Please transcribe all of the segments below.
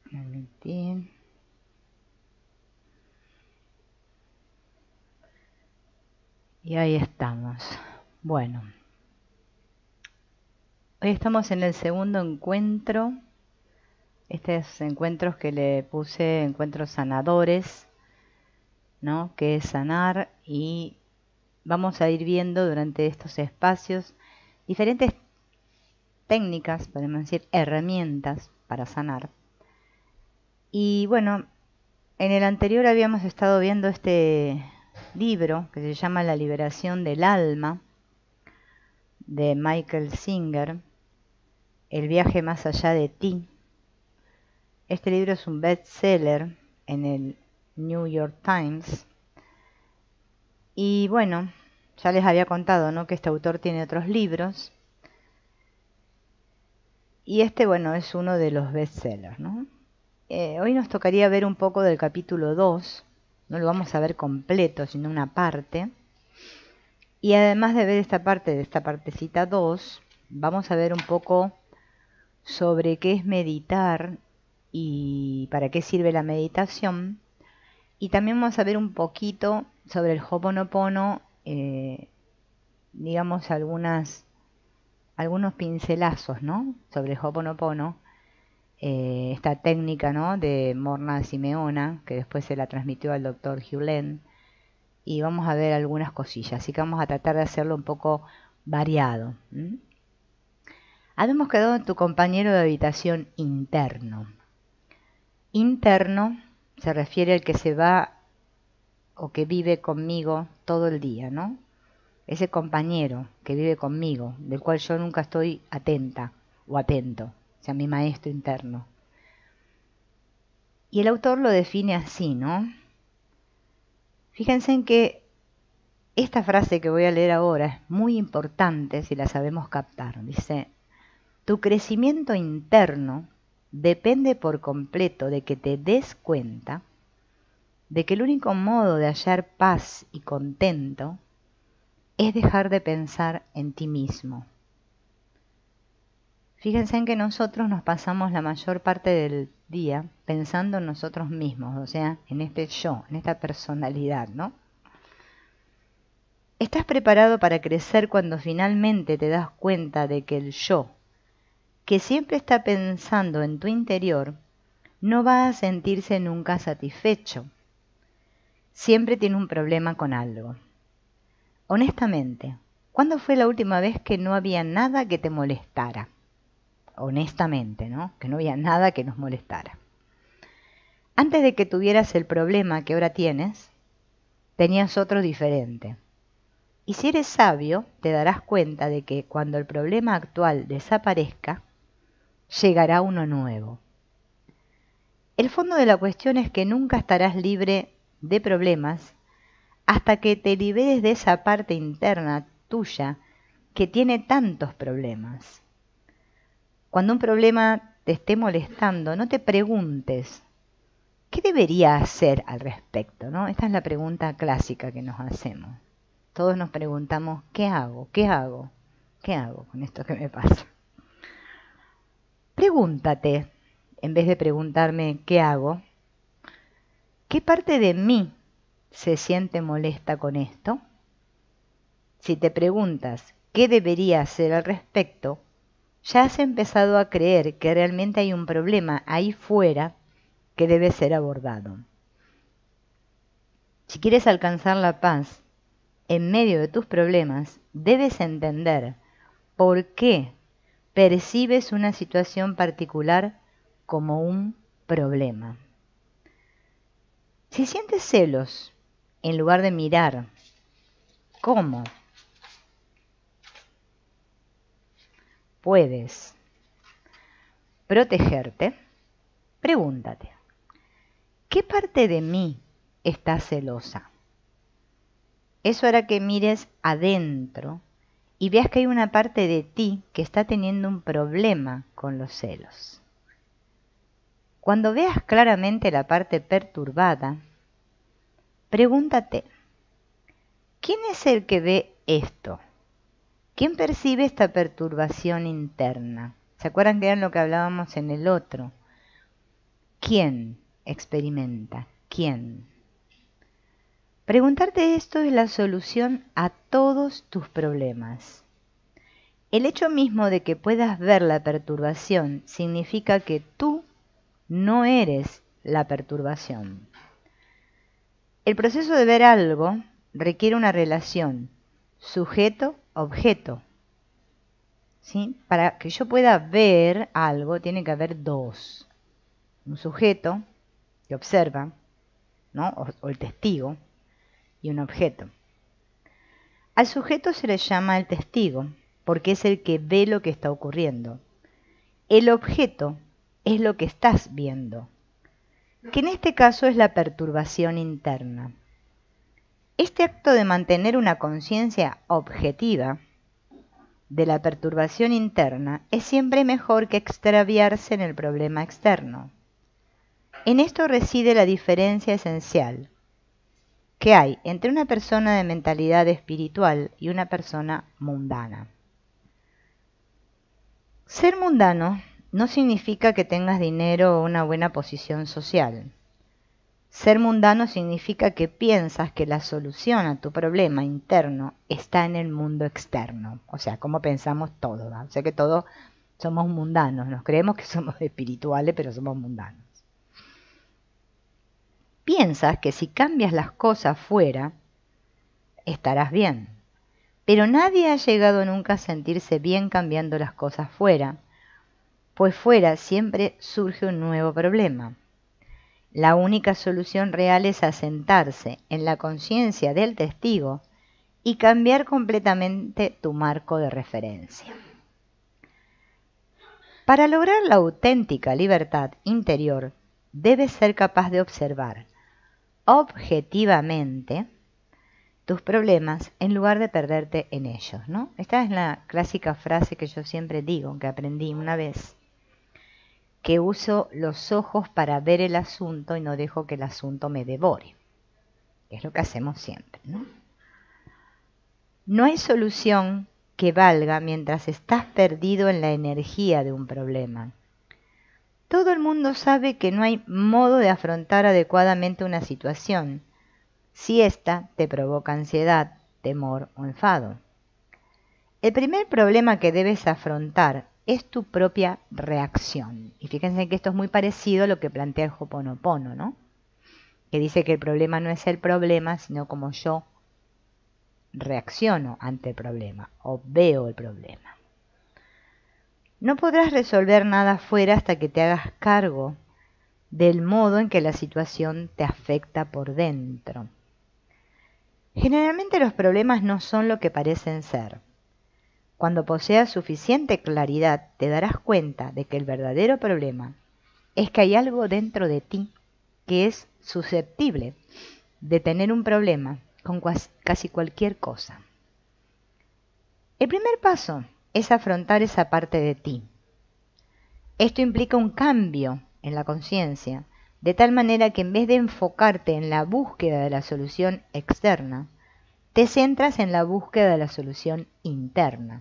Emitir. Y ahí estamos. Bueno, hoy estamos en el segundo encuentro. Estos encuentros que le puse encuentros sanadores, ¿no? Que es sanar, y vamos a ir viendo durante estos espacios diferentes técnicas, podemos decir herramientas para sanar. Y bueno, en el anterior habíamos estado viendo este libro que se llama La liberación del alma, de Michael Singer, El viaje más allá de ti. Este libro es un bestseller en el New York Times. Y bueno, ya les había contado, ¿no?, que este autor tiene otros libros. Y este, bueno, es uno de los bestsellers, ¿no? Hoy nos tocaría ver un poco del capítulo 2. No lo vamos a ver completo, sino una parte. Y además de ver esta parte, de esta partecita 2, vamos a ver un poco sobre qué es meditar y para qué sirve la meditación. Y también vamos a ver un poquito sobre el Ho'oponopono, digamos algunos pincelazos, ¿no?, sobre el Ho'oponopono, esta técnica, ¿no?, de Morna Simeona, que después se la transmitió al doctor Hugh Len, y vamos a ver algunas cosillas, así que vamos a tratar de hacerlo un poco variado. Habíamos quedado en tu compañero de habitación interno. Interno se refiere al que se va o que vive conmigo todo el día, ¿no? Ese compañero que vive conmigo, del cual yo nunca estoy atenta o atento, o sea, mi maestro interno. Y el autor lo define así, ¿no? Fíjense en que esta frase que voy a leer ahora es muy importante si la sabemos captar. Dice: tu crecimiento interno depende por completo de que te des cuenta de que el único modo de hallar paz y contento es dejar de pensar en ti mismo. Fíjense en que nosotros nos pasamos la mayor parte del día pensando en nosotros mismos, o sea, en este yo, en esta personalidad, ¿no? ¿Estás preparado para crecer cuando finalmente te das cuenta de que el yo, que siempre está pensando en tu interior, no va a sentirse nunca satisfecho? Siempre tiene un problema con algo. Honestamente, ¿cuándo fue la última vez que no había nada que te molestara? Honestamente, ¿no? Que no había nada que nos molestara. Antes de que tuvieras el problema que ahora tienes, tenías otro diferente. Y si eres sabio, te darás cuenta de que cuando el problema actual desaparezca, llegará uno nuevo. El fondo de la cuestión es que nunca estarás libre de problemas hasta que te liberes de esa parte interna tuya que tiene tantos problemas. Cuando un problema te esté molestando, no te preguntes, ¿qué debería hacer al respecto?, ¿no? Esta es la pregunta clásica que nos hacemos. Todos nos preguntamos, ¿qué hago? ¿Qué hago? ¿Qué hago con esto que me pasa? Pregúntate, en vez de preguntarme, ¿qué hago?, ¿qué parte de mí se siente molesta con esto? Si te preguntas, ¿qué debería hacer al respecto?, ya has empezado a creer que realmente hay un problema ahí fuera que debe ser abordado. Si quieres alcanzar la paz en medio de tus problemas, debes entender por qué percibes una situación particular como un problema. Si sientes celos, en lugar de mirar cómo puedes protegerte, pregúntate, ¿qué parte de mí está celosa? Eso hará que mires adentro y veas que hay una parte de ti que está teniendo un problema con los celos. Cuando veas claramente la parte perturbada, pregúntate, ¿quién es el que ve esto? ¿Quién percibe esta perturbación interna? ¿Se acuerdan que era lo que hablábamos en el otro? ¿quién experimenta? ¿Quién? Preguntarte esto es la solución a todos tus problemas. El hecho mismo de que puedas ver la perturbación significa que tú no eres la perturbación. El proceso de ver algo requiere una relación sujeto-objeto. ¿Sí? Para que yo pueda ver algo tiene que haber dos. Un sujeto que observa, ¿no? o el testigo, y un objeto. Al sujeto se le llama el testigo, porque es el que ve lo que está ocurriendo. El objeto es lo que estás viendo, que en este caso es la perturbación interna. Este acto de mantener una conciencia objetiva de la perturbación interna es siempre mejor que extraviarse en el problema externo. En esto reside la diferencia esencial que hay entre una persona de mentalidad espiritual y una persona mundana. Ser mundano no significa que tengas dinero o una buena posición social. Ser mundano significa que piensas que la solución a tu problema interno está en el mundo externo. O sea, como pensamos todos, ¿va? O sea que todos somos mundanos, nos creemos que somos espirituales, pero somos mundanos. Piensas que si cambias las cosas fuera, estarás bien. Pero nadie ha llegado nunca a sentirse bien cambiando las cosas fuera, pues fuera siempre surge un nuevo problema. La única solución real es asentarse en la conciencia del testigo y cambiar completamente tu marco de referencia. Para lograr la auténtica libertad interior, debes ser capaz de observar objetivamente tus problemas en lugar de perderte en ellos, ¿no? Esta es la clásica frase que yo siempre digo, que aprendí una vez, que uso los ojos para ver el asunto y no dejo que el asunto me devore. Es lo que hacemos siempre, ¿no? No hay solución que valga mientras estás perdido en la energía de un problema. Todo el mundo sabe que no hay modo de afrontar adecuadamente una situación si ésta te provoca ansiedad, temor o enfado. El primer problema que debes afrontar es tu propia reacción. Y fíjense que esto es muy parecido a lo que plantea el Ho'oponopono, ¿no? Que dice que el problema no es el problema, sino como yo reacciono ante el problema o veo el problema. No podrás resolver nada afuera hasta que te hagas cargo del modo en que la situación te afecta por dentro. Generalmente los problemas no son lo que parecen ser. Cuando poseas suficiente claridad, te darás cuenta de que el verdadero problema es que hay algo dentro de ti que es susceptible de tener un problema con casi cualquier cosa. El primer paso es afrontar esa parte de ti. Esto implica un cambio en la conciencia, de tal manera que en vez de enfocarte en la búsqueda de la solución externa, te centras en la búsqueda de la solución interna.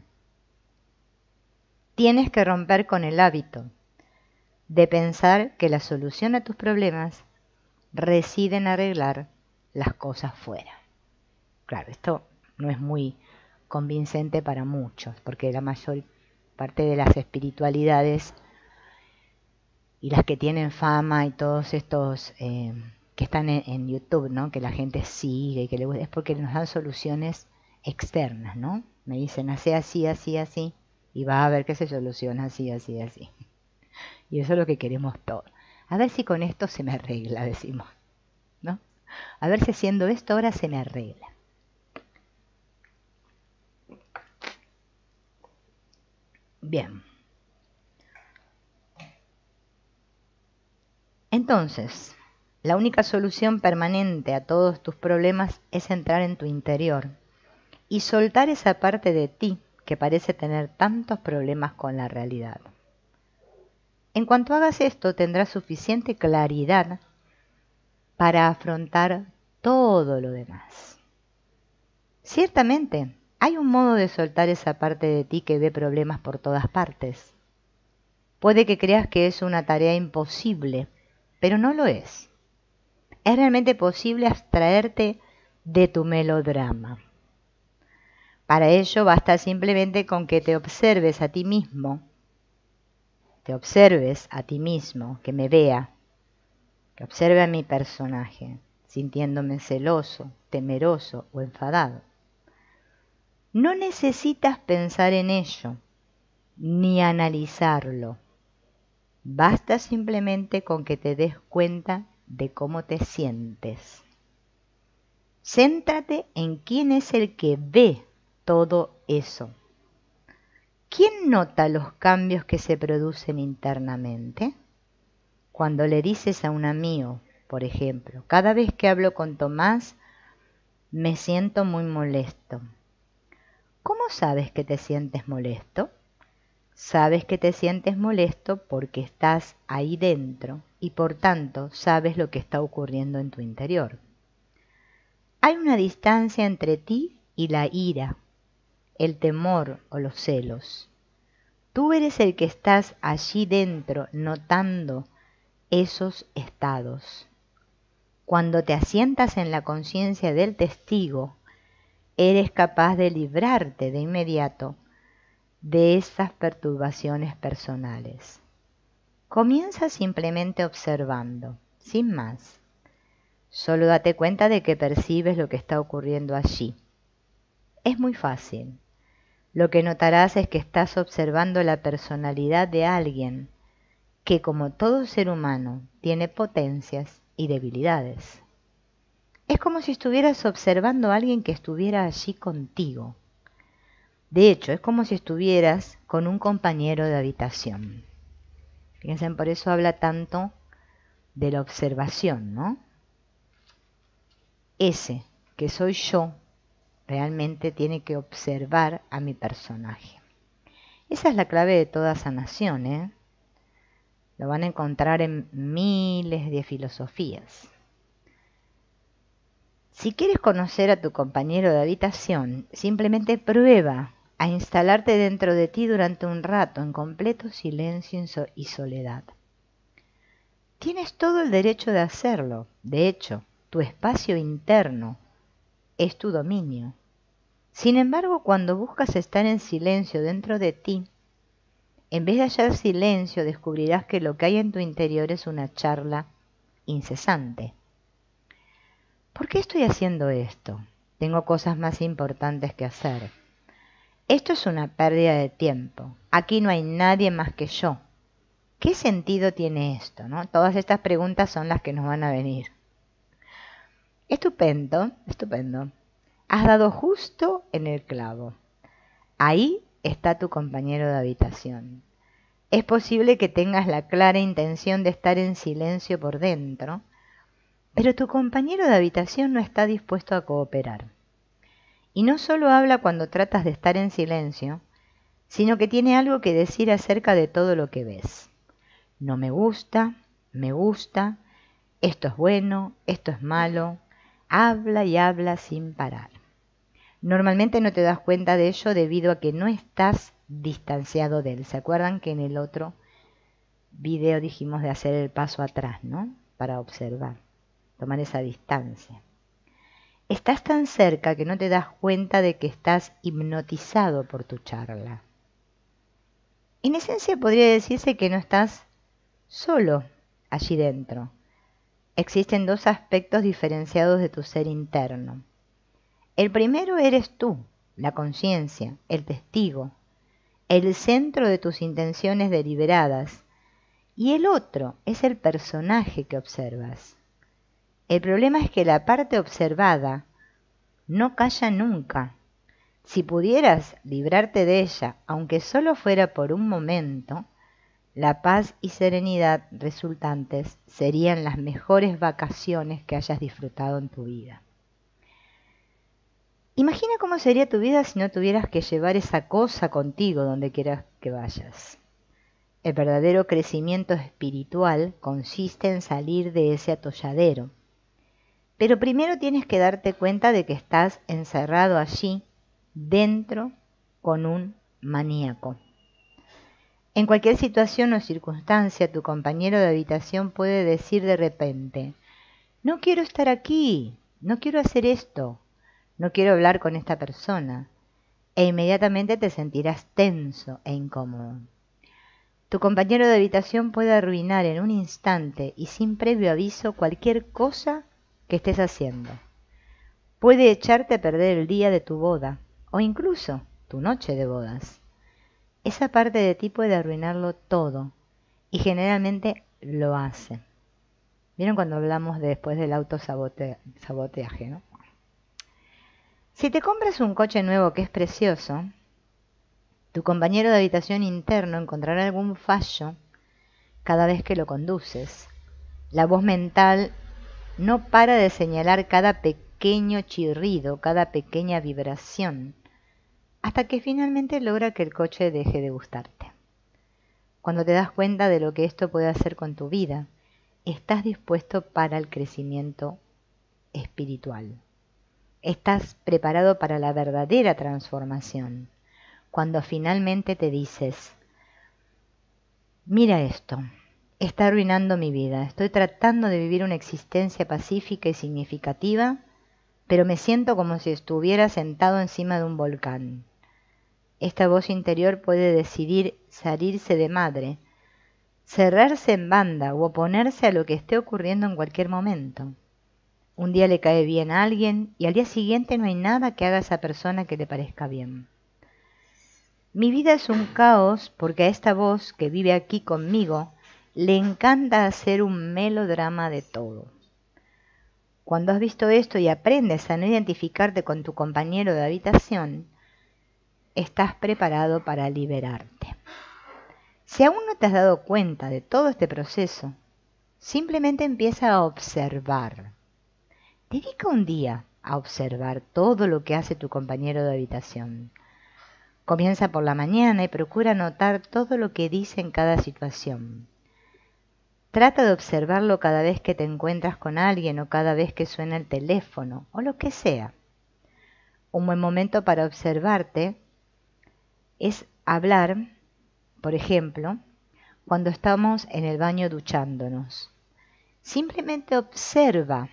Tienes que romper con el hábito de pensar que la solución a tus problemas reside en arreglar las cosas fuera. Claro, esto no es muy convincente para muchos, porque la mayor parte de las espiritualidades y las que tienen fama y todos estos que están en YouTube, ¿no? Que la gente sigue y que le gusta, es porque nos dan soluciones externas, ¿no? Me dicen, hace así, así, así, y vas a ver que se soluciona así, así, así. Y eso es lo que queremos todos. A ver si con esto se me arregla, decimos, ¿no? A ver si haciendo esto ahora se me arregla. Bien. Entonces, la única solución permanente a todos tus problemas es entrar en tu interior y soltar esa parte de ti que parece tener tantos problemas con la realidad. En cuanto hagas esto, tendrás suficiente claridad para afrontar todo lo demás. Ciertamente, hay un modo de soltar esa parte de ti que ve problemas por todas partes. Puede que creas que es una tarea imposible, pero no lo es. Es realmente posible abstraerte de tu melodrama. Para ello basta simplemente con que te observes a ti mismo, que me vea, que observe a mi personaje, sintiéndome celoso, temeroso o enfadado. No necesitas pensar en ello, ni analizarlo. Basta simplemente con que te des cuenta de cómo te sientes. Céntrate en quién es el que ve todo eso. ¿Quién nota los cambios que se producen internamente? Cuando le dices a un amigo, por ejemplo, cada vez que hablo con Tomás, me siento muy molesto. ¿Cómo sabes que te sientes molesto? Sabes que te sientes molesto porque estás ahí dentro y por tanto sabes lo que está ocurriendo en tu interior. Hay una distancia entre ti y la ira, el temor o los celos. Tú eres el que estás allí dentro notando esos estados. Cuando te asientas en la conciencia del testigo, eres capaz de librarte de inmediato de esas perturbaciones personales. Comienza simplemente observando, sin más. Solo date cuenta de que percibes lo que está ocurriendo allí. Es muy fácil. Lo que notarás es que estás observando la personalidad de alguien que, como todo ser humano, tiene potencias y debilidades. Es como si estuvieras observando a alguien que estuviera allí contigo. De hecho, es como si estuvieras con un compañero de habitación. Fíjense, por eso habla tanto de la observación, ¿no? Ese que soy yo realmente tiene que observar a mi personaje. Esa es la clave de toda sanación, ¿eh? Lo van a encontrar en miles de filosofías. Si quieres conocer a tu compañero de habitación, simplemente prueba a instalarte dentro de ti durante un rato en completo silencio y soledad. Tienes todo el derecho de hacerlo. De hecho, tu espacio interno es tu dominio. Sin embargo, cuando buscas estar en silencio dentro de ti, en vez de hallar silencio, descubrirás que lo que hay en tu interior es una charla incesante. ¿Por qué estoy haciendo esto? Tengo cosas más importantes que hacer. Esto es una pérdida de tiempo. Aquí no hay nadie más que yo. ¿Qué sentido tiene esto, no? Todas estas preguntas son las que nos van a venir. Estupendo, estupendo. Has dado justo en el clavo. Ahí está tu compañero de habitación. Es posible que tengas la clara intención de estar en silencio por dentro, pero tu compañero de habitación no está dispuesto a cooperar. Y no solo habla cuando tratas de estar en silencio, sino que tiene algo que decir acerca de todo lo que ves. No me gusta, esto es bueno, esto es malo, habla y habla sin parar. Normalmente no te das cuenta de ello debido a que no estás distanciado de él. ¿Se acuerdan que en el otro video dijimos de hacer el paso atrás, ¿no? Para observar, tomar esa distancia. Estás tan cerca que no te das cuenta de que estás hipnotizado por tu charla. En esencia podría decirse que no estás solo allí dentro. Existen dos aspectos diferenciados de tu ser interno. El primero eres tú, la conciencia, el testigo, el centro de tus intenciones deliberadas, y el otro es el personaje que observas. El problema es que la parte observada no calla nunca. Si pudieras librarte de ella, aunque solo fuera por un momento, la paz y serenidad resultantes serían las mejores vacaciones que hayas disfrutado en tu vida. Imagina cómo sería tu vida si no tuvieras que llevar esa cosa contigo donde quieras que vayas. El verdadero crecimiento espiritual consiste en salir de ese atolladero. Pero primero tienes que darte cuenta de que estás encerrado allí, dentro, con un maníaco. En cualquier situación o circunstancia, tu compañero de habitación puede decir de repente, no quiero estar aquí, no quiero hacer esto, no quiero hablar con esta persona, e inmediatamente te sentirás tenso e incómodo. Tu compañero de habitación puede arruinar en un instante y sin previo aviso cualquier cosa que estés haciendo. Puede echarte a perder el día de tu boda o incluso tu noche de bodas. Esa parte de ti puede arruinarlo todo y generalmente lo hace. ¿Vieron cuando hablamos después del autosaboteaje, no? Si te compras un coche nuevo que es precioso, tu compañero de habitación interno encontrará algún fallo cada vez que lo conduces. La voz mental no para de señalar cada pequeño chirrido, cada pequeña vibración, hasta que finalmente logra que el coche deje de gustarte. Cuando te das cuenta de lo que esto puede hacer con tu vida, estás dispuesto para el crecimiento espiritual. Estás preparado para la verdadera transformación. Cuando finalmente te dices, mira esto, está arruinando mi vida, estoy tratando de vivir una existencia pacífica y significativa, pero me siento como si estuviera sentado encima de un volcán. Esta voz interior puede decidir salirse de madre, cerrarse en banda o oponerse a lo que esté ocurriendo en cualquier momento. Un día le cae bien a alguien y al día siguiente no hay nada que haga a esa persona que le parezca bien. Mi vida es un caos porque a esta voz que vive aquí conmigo le encanta hacer un melodrama de todo. Cuando has visto esto y aprendes a no identificarte con tu compañero de habitación, estás preparado para liberarte. Si aún no te has dado cuenta de todo este proceso, simplemente empieza a observar. Dedica un día a observar todo lo que hace tu compañero de habitación. Comienza por la mañana y procura notar todo lo que dice en cada situación. Trata de observarlo cada vez que te encuentras con alguien o cada vez que suena el teléfono o lo que sea. Un buen momento para observarte es hablar, por ejemplo, cuando estamos en el baño duchándonos. Simplemente observa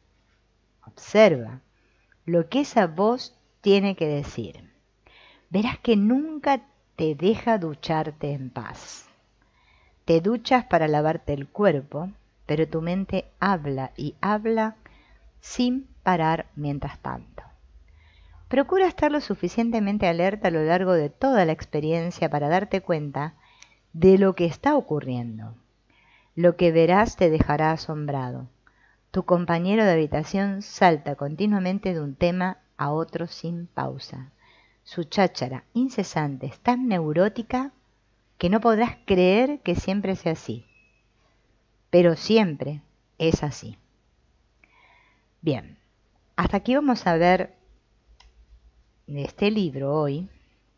lo que esa voz tiene que decir. Verás que nunca te deja ducharte en paz. Te duchas para lavarte el cuerpo, pero tu mente habla y habla sin parar mientras tanto. Procura estar lo suficientemente alerta a lo largo de toda la experiencia para darte cuenta de lo que está ocurriendo. Lo que verás te dejará asombrado. Tu compañero de habitación salta continuamente de un tema a otro sin pausa. Su cháchara incesante es tan neurótica que no podrás creer que siempre sea así. Pero siempre es así. Bien, hasta aquí vamos a ver de este libro hoy.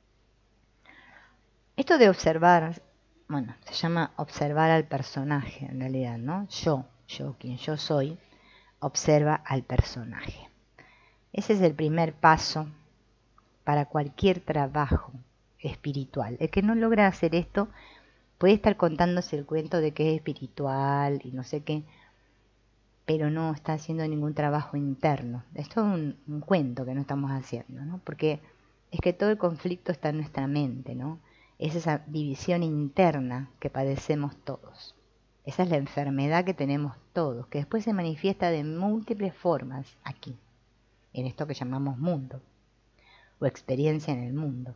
Esto de observar, bueno, se llama observar al personaje en realidad, ¿no? Yo, quien yo soy, observa al personaje. Ese es el primer paso para cualquier trabajo espiritual. El que no logra hacer esto puede estar contándose el cuento de que es espiritual y no sé qué, pero no está haciendo ningún trabajo interno. Esto es un cuento que no estamos haciendo, ¿no? Porque es que todo el conflicto está en nuestra mente, ¿no? Es esa división interna que padecemos todos. Esa es la enfermedad que tenemos todos, que después se manifiesta de múltiples formas aquí, en esto que llamamos mundo, o experiencia en el mundo.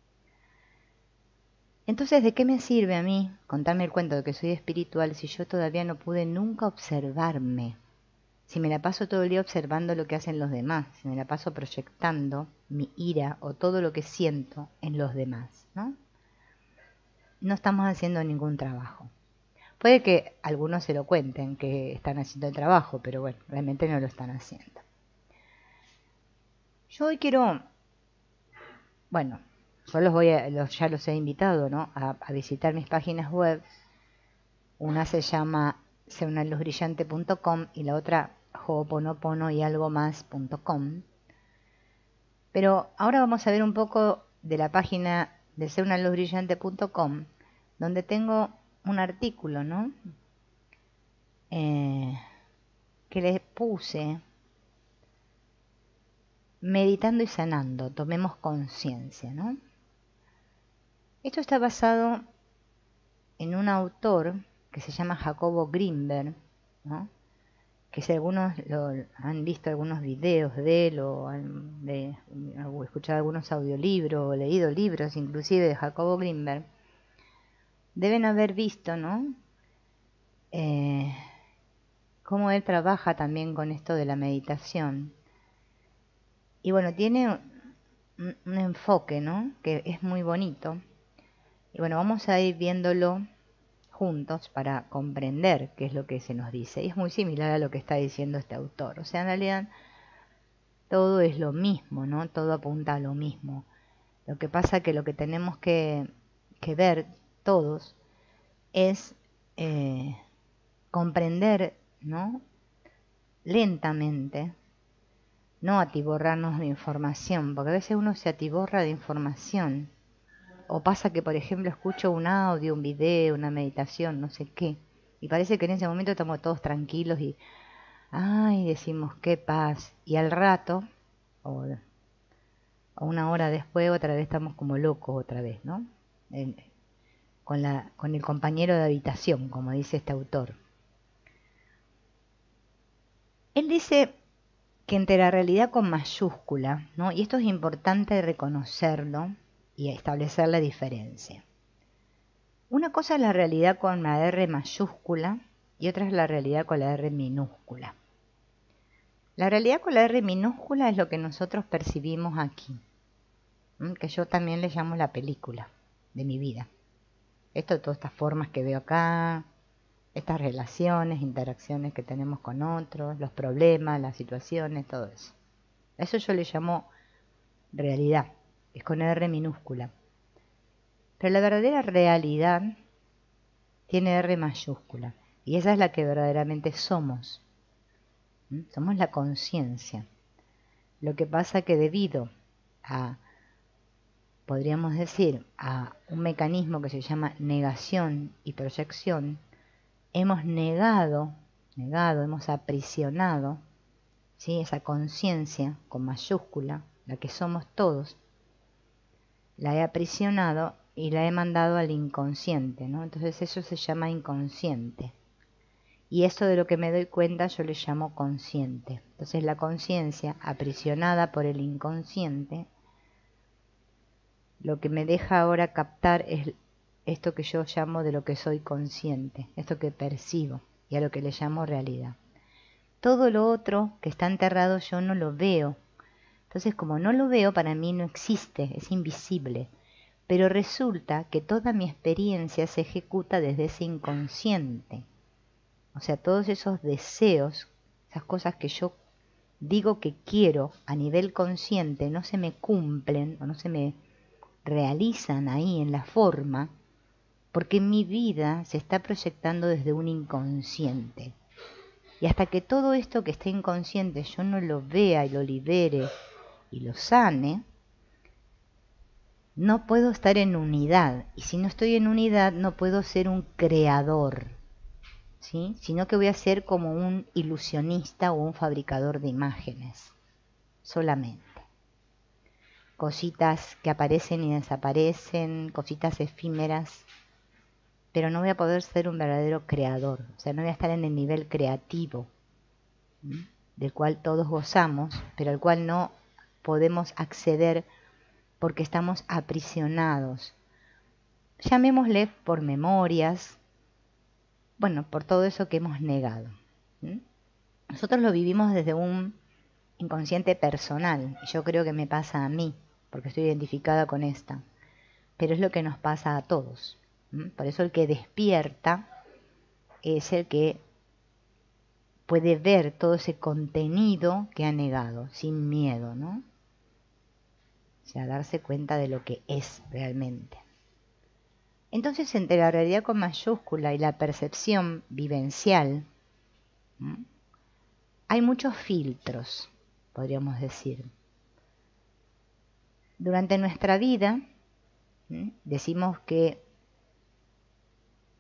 Entonces, ¿de qué me sirve a mí contarme el cuento de que soy espiritual si yo todavía no pude nunca observarme? Si me la paso todo el día observando lo que hacen los demás, si me la paso proyectando mi ira o todo lo que siento en los demás, ¿no? No estamos haciendo ningún trabajo. Puede que algunos se lo cuenten que están haciendo el trabajo, pero bueno, realmente no lo están haciendo. Yo hoy quiero, bueno, yo ya los he invitado, ¿no? a visitar mis páginas web. Una se llama seunaluzbrillante.com y la otra ho'oponopono y algo más.com. Pero ahora vamos a ver un poco de la página de seunaluzbrillante.com donde tengo un artículo, ¿no? Que les puse, meditando y sanando, tomemos conciencia, ¿no? Esto está basado en un autor que se llama Jacobo Grinberg, ¿no? Que si algunos han visto algunos videos de él o escuchado algunos audiolibros o leído libros inclusive de Jacobo Grinberg, deben haber visto, ¿no? Cómo él trabaja también con esto de la meditación. Y bueno, tiene un enfoque, ¿no? Que es muy bonito. Y bueno, vamos a ir viéndolo juntos para comprender qué es lo que se nos dice. Y es muy similar a lo que está diciendo este autor. O sea, en realidad todo es lo mismo, ¿no? Todo apunta a lo mismo. Lo que pasa que lo que tenemos que ver todos es comprender, ¿no? Lentamente, no atiborrarnos de información, porque a veces uno se atiborra de información. O pasa que, por ejemplo, escucho un audio, un video, una meditación, no sé qué, y parece que en ese momento estamos todos tranquilos y, ay, decimos qué paz, y al rato, o una hora después, otra vez estamos como locos otra vez, ¿no? Con el compañero de habitación, como dice este autor. Él dice que entre la realidad con mayúscula, ¿no? Y esto es importante reconocerlo y establecer la diferencia. Una cosa es la realidad con la R mayúscula y otra es la realidad con la R minúscula. La realidad con la R minúscula es lo que nosotros percibimos aquí, que yo también le llamo la película de mi vida. Esto, todas estas formas que veo acá, estas relaciones, interacciones que tenemos con otros, los problemas, las situaciones, todo eso. Eso yo le llamo realidad, es con R minúscula. Pero la verdadera realidad tiene R mayúscula, y esa es la que verdaderamente somos. Somos la conciencia. Lo que pasa que debido a, podríamos decir, a un mecanismo que se llama negación y proyección, hemos negado, hemos aprisionado, ¿sí? Esa conciencia con mayúscula, la que somos todos, la he aprisionado y la he mandado al inconsciente, ¿no? Entonces eso se llama inconsciente. Y esto de lo que me doy cuenta yo le llamo consciente. Entonces la conciencia aprisionada por el inconsciente, lo que me deja ahora captar es esto que yo llamo de lo que soy consciente, esto que percibo y a lo que le llamo realidad. Todo lo otro que está enterrado yo no lo veo. Entonces como no lo veo, para mí no existe, es invisible. Pero resulta que toda mi experiencia se ejecuta desde ese inconsciente. O sea, todos esos deseos, esas cosas que yo digo que quiero a nivel consciente, no se me cumplen o no se me realizan ahí en la forma, porque mi vida se está proyectando desde un inconsciente. Y hasta que todo esto que está inconsciente yo no lo vea y lo libere y lo sane, no puedo estar en unidad. Y si no estoy en unidad, no puedo ser un creador, ¿sí? Sino que voy a ser como un ilusionista o un fabricador de imágenes, solamente. Cositas que aparecen y desaparecen, cositas efímeras, pero no voy a poder ser un verdadero creador, o sea, no voy a estar en el nivel creativo, ¿sí? Del cual todos gozamos, pero al cual no podemos acceder porque estamos aprisionados. Llamémosle por memorias, bueno, por todo eso que hemos negado. Nosotros lo vivimos desde un inconsciente personal, y yo creo que me pasa a mí, porque estoy identificada con esta, pero es lo que nos pasa a todos. Por eso el que despierta es el que puede ver todo ese contenido que ha negado, sin miedo, ¿no? O sea, darse cuenta de lo que es realmente. Entonces, entre la realidad con mayúscula y la percepción vivencial, hay muchos filtros, podríamos decir. Durante nuestra vida, decimos que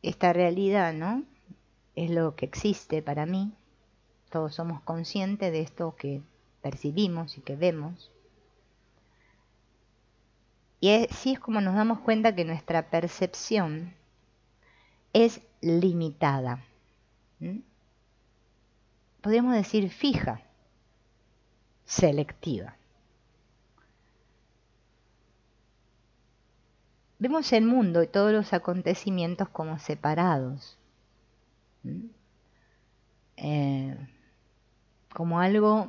esta realidad, ¿no? Es lo que existe para mí. Todos somos conscientes de esto que percibimos y que vemos. Y así es como nos damos cuenta que nuestra percepción es limitada. Podríamos decir fija, selectiva. Vemos el mundo y todos los acontecimientos como separados, como algo,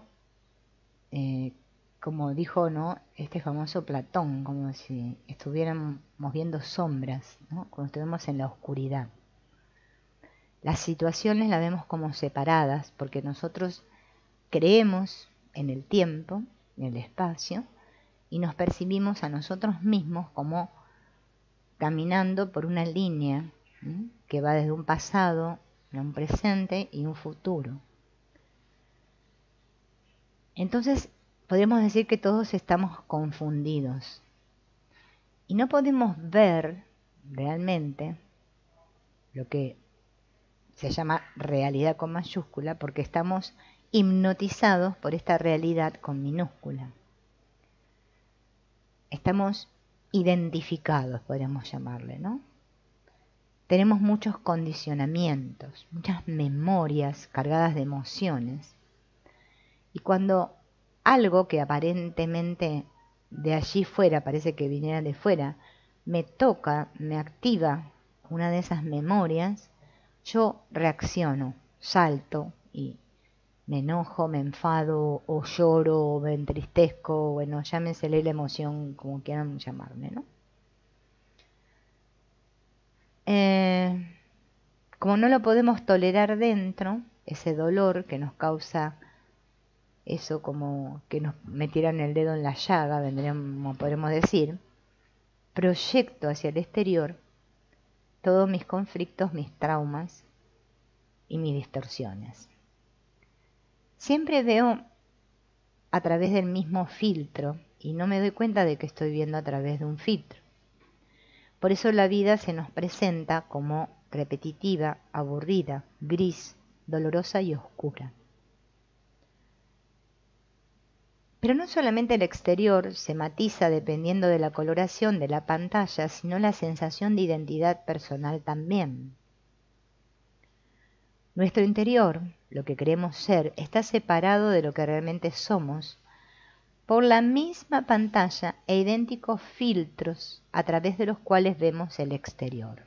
como dijo, ¿no?, este famoso Platón, como si estuviéramos viendo sombras, ¿no?, cuando estuvimos en la oscuridad. Las situaciones las vemos como separadas porque nosotros creemos en el tiempo, en el espacio, y nos percibimos a nosotros mismos como caminando por una línea que va desde un pasado a un presente y un futuro. Entonces, podemos decir que todos estamos confundidos y no podemos ver realmente lo que se llama realidad con mayúscula porque estamos hipnotizados por esta realidad con minúscula. Estamos identificados, podríamos llamarle, ¿no? Tenemos muchos condicionamientos, muchas memorias cargadas de emociones. Y cuando algo que aparentemente de allí fuera, parece que viniera de fuera, me toca, me activa una de esas memorias, yo reacciono, salto y me enojo, me enfado o lloro o me entristezco, bueno, llámensele la emoción como quieran llamarme, ¿no? Como no lo podemos tolerar dentro, ese dolor que nos causa eso como que nos metieran el dedo en la llaga, podremos decir, proyecto hacia el exterior todos mis conflictos, mis traumas y mis distorsiones. Siempre veo a través del mismo filtro y no me doy cuenta de que estoy viendo a través de un filtro. Por eso la vida se nos presenta como repetitiva, aburrida, gris, dolorosa y oscura. Pero no solamente el exterior se matiza dependiendo de la coloración de la pantalla, sino la sensación de identidad personal también. Nuestro interior, lo que queremos ser, está separado de lo que realmente somos por la misma pantalla e idénticos filtros a través de los cuales vemos el exterior.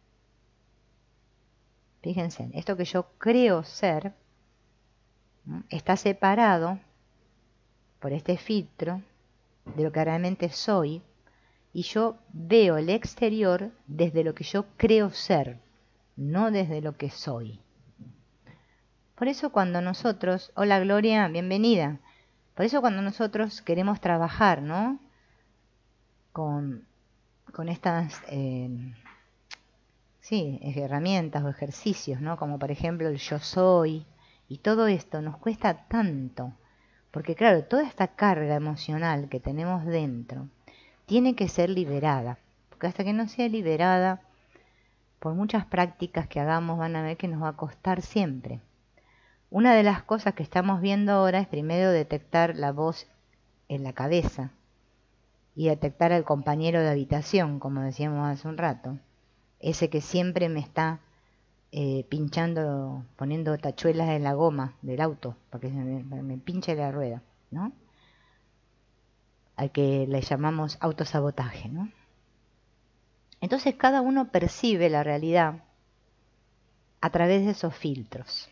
Fíjense, esto que yo creo ser está separado por este filtro de lo que realmente soy y yo veo el exterior desde lo que yo creo ser, no desde lo que soy. Por eso cuando nosotros, hola Gloria, bienvenida, por eso cuando nosotros queremos trabajar, ¿no?, con estas herramientas o ejercicios, ¿no?, como por ejemplo el yo soy, y todo esto nos cuesta tanto, porque claro, toda esta carga emocional que tenemos dentro tiene que ser liberada, porque hasta que no sea liberada, por muchas prácticas que hagamos van a ver que nos va a costar siempre. Una de las cosas que estamos viendo ahora es primero detectar la voz en la cabeza y detectar al compañero de habitación, como decíamos hace un rato, ese que siempre me está pinchando, poniendo tachuelas en la goma del auto, para que me pinche la rueda, ¿no? Al que le llamamos autosabotaje, ¿no? Entonces cada uno percibe la realidad a través de esos filtros.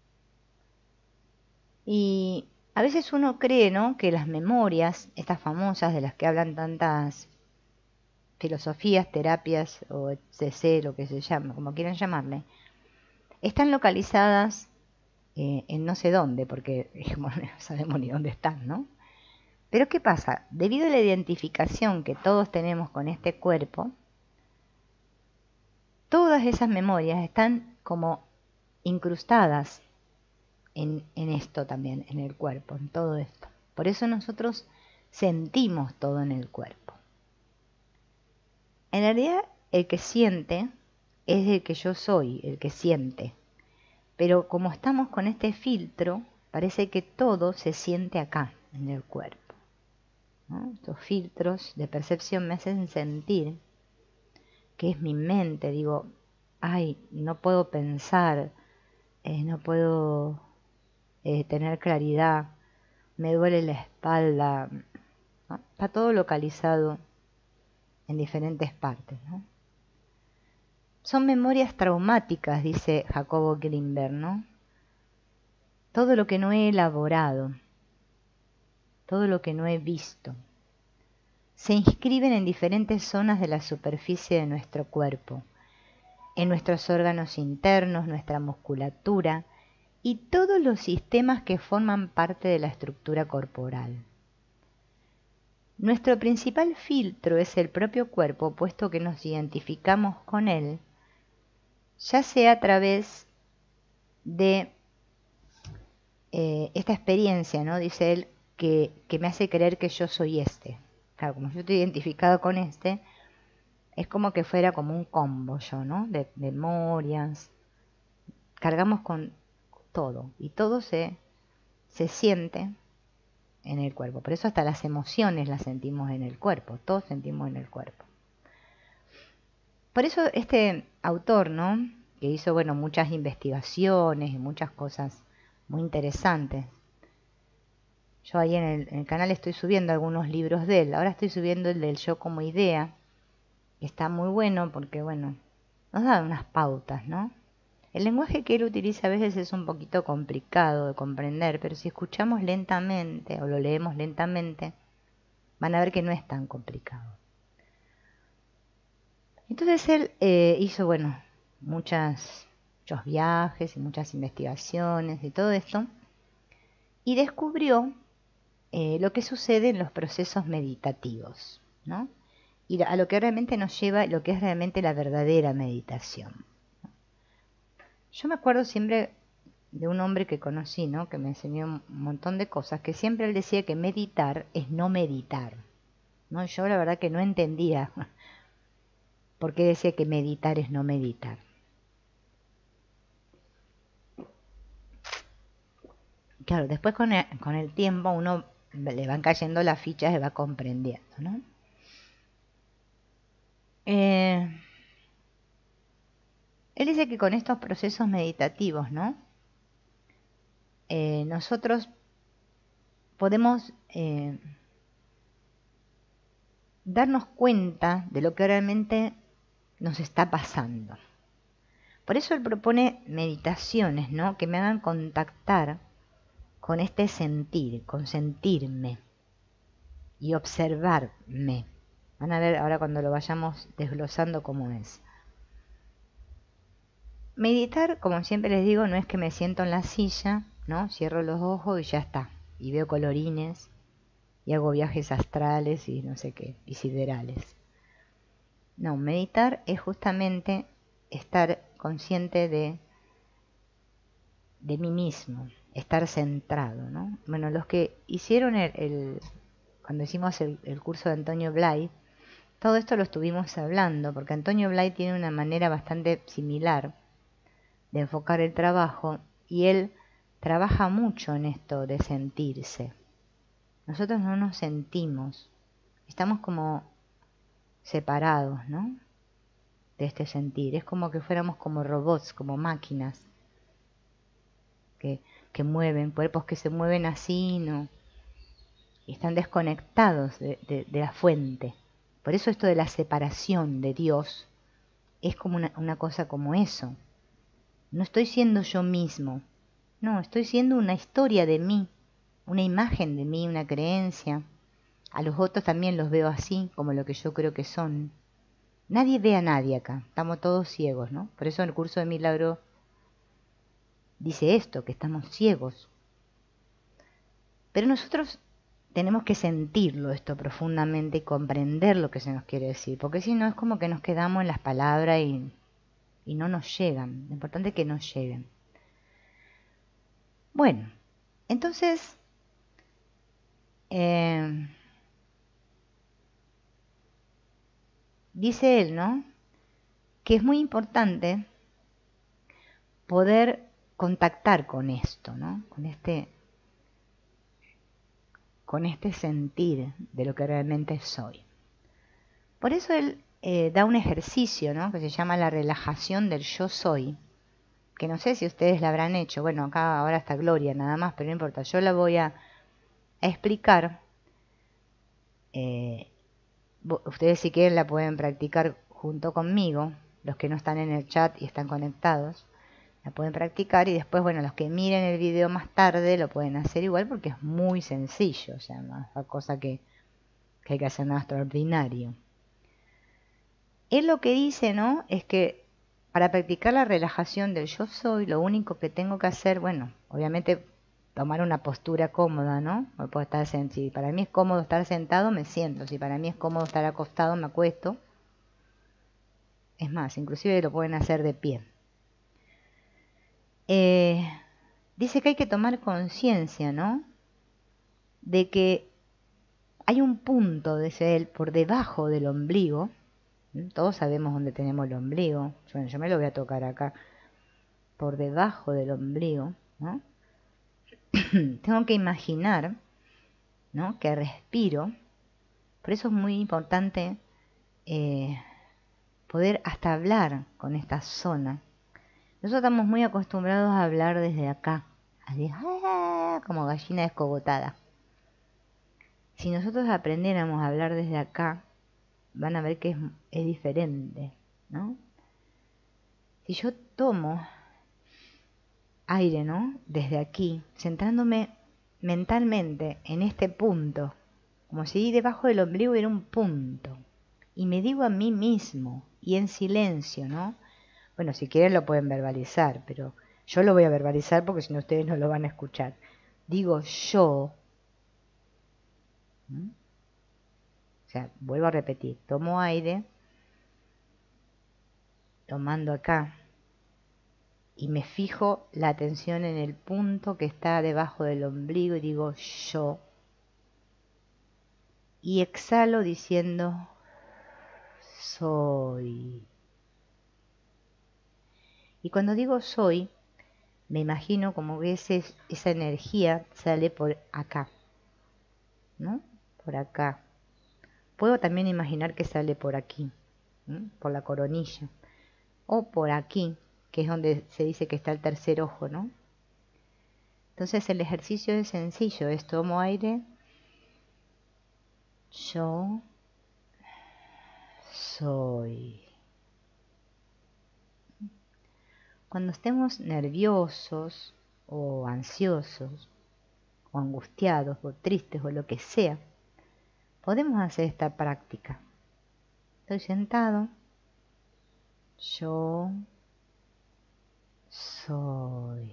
Y a veces uno cree, ¿no?, que las memorias, estas famosas de las que hablan tantas filosofías, terapias o etc., lo que se llama, como quieran llamarle, están localizadas en no sé dónde, porque no sabemos ni dónde están, ¿no? Pero ¿qué pasa? Debido a la identificación que todos tenemos con este cuerpo, todas esas memorias están como incrustadas en esto también, en el cuerpo, en todo esto. Por eso nosotros sentimos todo en el cuerpo. En realidad, el que siente es el que yo soy, el que siente. Pero como estamos con este filtro, parece que todo se siente acá, en el cuerpo, ¿no? Estos filtros de percepción me hacen sentir que es mi mente. Digo, ay, no puedo pensar, no puedo tener claridad, me duele la espalda, ¿no? Está todo localizado en diferentes partes, ¿no? Son memorias traumáticas, dice Jacobo Grinberg, ¿no? Todo lo que no he elaborado, todo lo que no he visto, se inscriben en diferentes zonas de la superficie de nuestro cuerpo, en nuestros órganos internos, nuestra musculatura y todos los sistemas que forman parte de la estructura corporal. Nuestro principal filtro es el propio cuerpo, puesto que nos identificamos con él, ya sea a través de esta experiencia, ¿no? Dice él, que me hace creer que yo soy este. Claro, como yo estoy identificado con este, es como que fuera como un combo yo, ¿no? De memorias. Cargamos con todo y todo se siente en el cuerpo. Por eso hasta las emociones las sentimos en el cuerpo, todos sentimos en el cuerpo. Por eso este autor, ¿no? Que hizo, bueno, muchas investigaciones y muchas cosas muy interesantes. Yo ahí en el canal estoy subiendo algunos libros de él. Ahora estoy subiendo el del yo como idea, que está muy bueno porque, bueno, nos da unas pautas, ¿no? El lenguaje que él utiliza a veces es un poquito complicado de comprender, pero si escuchamos lentamente o lo leemos lentamente, van a ver que no es tan complicado. Entonces él hizo, bueno, muchos viajes y muchas investigaciones y todo esto, y descubrió lo que sucede en los procesos meditativos, ¿no? Y a lo que realmente nos lleva, lo que es realmente la verdadera meditación. Yo me acuerdo siempre de un hombre que conocí, ¿no? Que me enseñó un montón de cosas, que siempre él decía que meditar es no meditar, ¿no? Yo la verdad que no entendía por qué decía que meditar es no meditar. Claro, después con el tiempo uno le van cayendo las fichas y va comprendiendo, ¿no? Él dice que con estos procesos meditativos, ¿no? Nosotros podemos darnos cuenta de lo que realmente nos está pasando. Por eso él propone meditaciones, ¿no? Que me hagan contactar con este sentir, con sentirme y observarme. Van a ver ahora cuando lo vayamos desglosando cómo es. Meditar, como siempre les digo, no es que me siento en la silla, ¿no? Cierro los ojos y ya está. Y veo colorines y hago viajes astrales y no sé qué, y siderales. No, meditar es justamente estar consciente de mí mismo, estar centrado, ¿no? Bueno, los que hicieron cuando hicimos el curso de Antonio Blay, todo esto lo estuvimos hablando, porque Antonio Blay tiene una manera bastante similar de enfocar el trabajo, y él trabaja mucho en esto de sentirse. Nosotros no nos sentimos, estamos como separados, ¿no? De este sentir, es como que fuéramos como robots, como máquinas que mueven, cuerpos que se mueven así, ¿no? Y están desconectados de la fuente. Por eso esto de la separación de Dios es como una cosa como eso. No estoy siendo yo mismo, no, estoy siendo una historia de mí, una imagen de mí, una creencia. A los otros también los veo así, como lo que yo creo que son. Nadie ve a nadie acá, estamos todos ciegos, ¿no? Por eso en el curso de Milagro dice esto, que estamos ciegos. Pero nosotros tenemos que sentirlo esto profundamente y comprender lo que se nos quiere decir, porque si no es como que nos quedamos en las palabras y no nos llegan. Lo importante es que nos lleguen. Bueno, entonces dice él, ¿no? que es muy importante poder contactar con esto, ¿no? Con este sentir de lo que realmente soy. Por eso él da un ejercicio, ¿no? Que se llama la relajación del yo soy, que no sé si ustedes la habrán hecho. Bueno, acá ahora está Gloria nada más, pero no importa, yo la voy a explicar. Ustedes si quieren la pueden practicar junto conmigo, los que no están en el chat y están conectados, la pueden practicar y después, bueno, los que miren el video más tarde lo pueden hacer igual porque es muy sencillo, o sea, no es una cosa que hay que hacer nada extraordinario. Él lo que dice, ¿no? Es que para practicar la relajación del yo soy, lo único que tengo que hacer, bueno, obviamente tomar una postura cómoda, ¿no? Puedo estar si para mí es cómodo estar sentado, me siento. Si para mí es cómodo estar acostado, me acuesto. Es más, inclusive lo pueden hacer de pie. Dice que hay que tomar conciencia, ¿no? De que hay un punto, dice él, por debajo del ombligo. Todos sabemos dónde tenemos el ombligo. Bueno, yo me lo voy a tocar acá. Por debajo del ombligo, ¿no? Tengo que imaginar, ¿no? Que respiro. Por eso es muy importante poder hasta hablar con esta zona. Nosotros estamos muy acostumbrados a hablar desde acá, así, como gallina descogotada. Si nosotros aprendiéramos a hablar desde acá, van a ver que es diferente, ¿no? Si yo tomo aire, ¿no? Desde aquí, centrándome mentalmente en este punto, como si debajo del ombligo hubiera un punto, y me digo a mí mismo, y en silencio, ¿no? Bueno, si quieren lo pueden verbalizar, pero yo lo voy a verbalizar porque si no ustedes no lo van a escuchar. Digo yo, ¿no? O sea, vuelvo a repetir, tomo aire, tomando acá, y me fijo la atención en el punto que está debajo del ombligo y digo yo. Y exhalo diciendo soy. Y cuando digo soy, me imagino como que esa energía sale por acá, ¿no? Por acá. Puedo también imaginar que sale por aquí, ¿no? Por la coronilla. O por aquí, que es donde se dice que está el tercer ojo, ¿no? Entonces el ejercicio es sencillo, es tomo aire, yo soy. Cuando estemos nerviosos o ansiosos o angustiados o tristes o lo que sea, podemos hacer esta práctica. Estoy sentado, yo soy.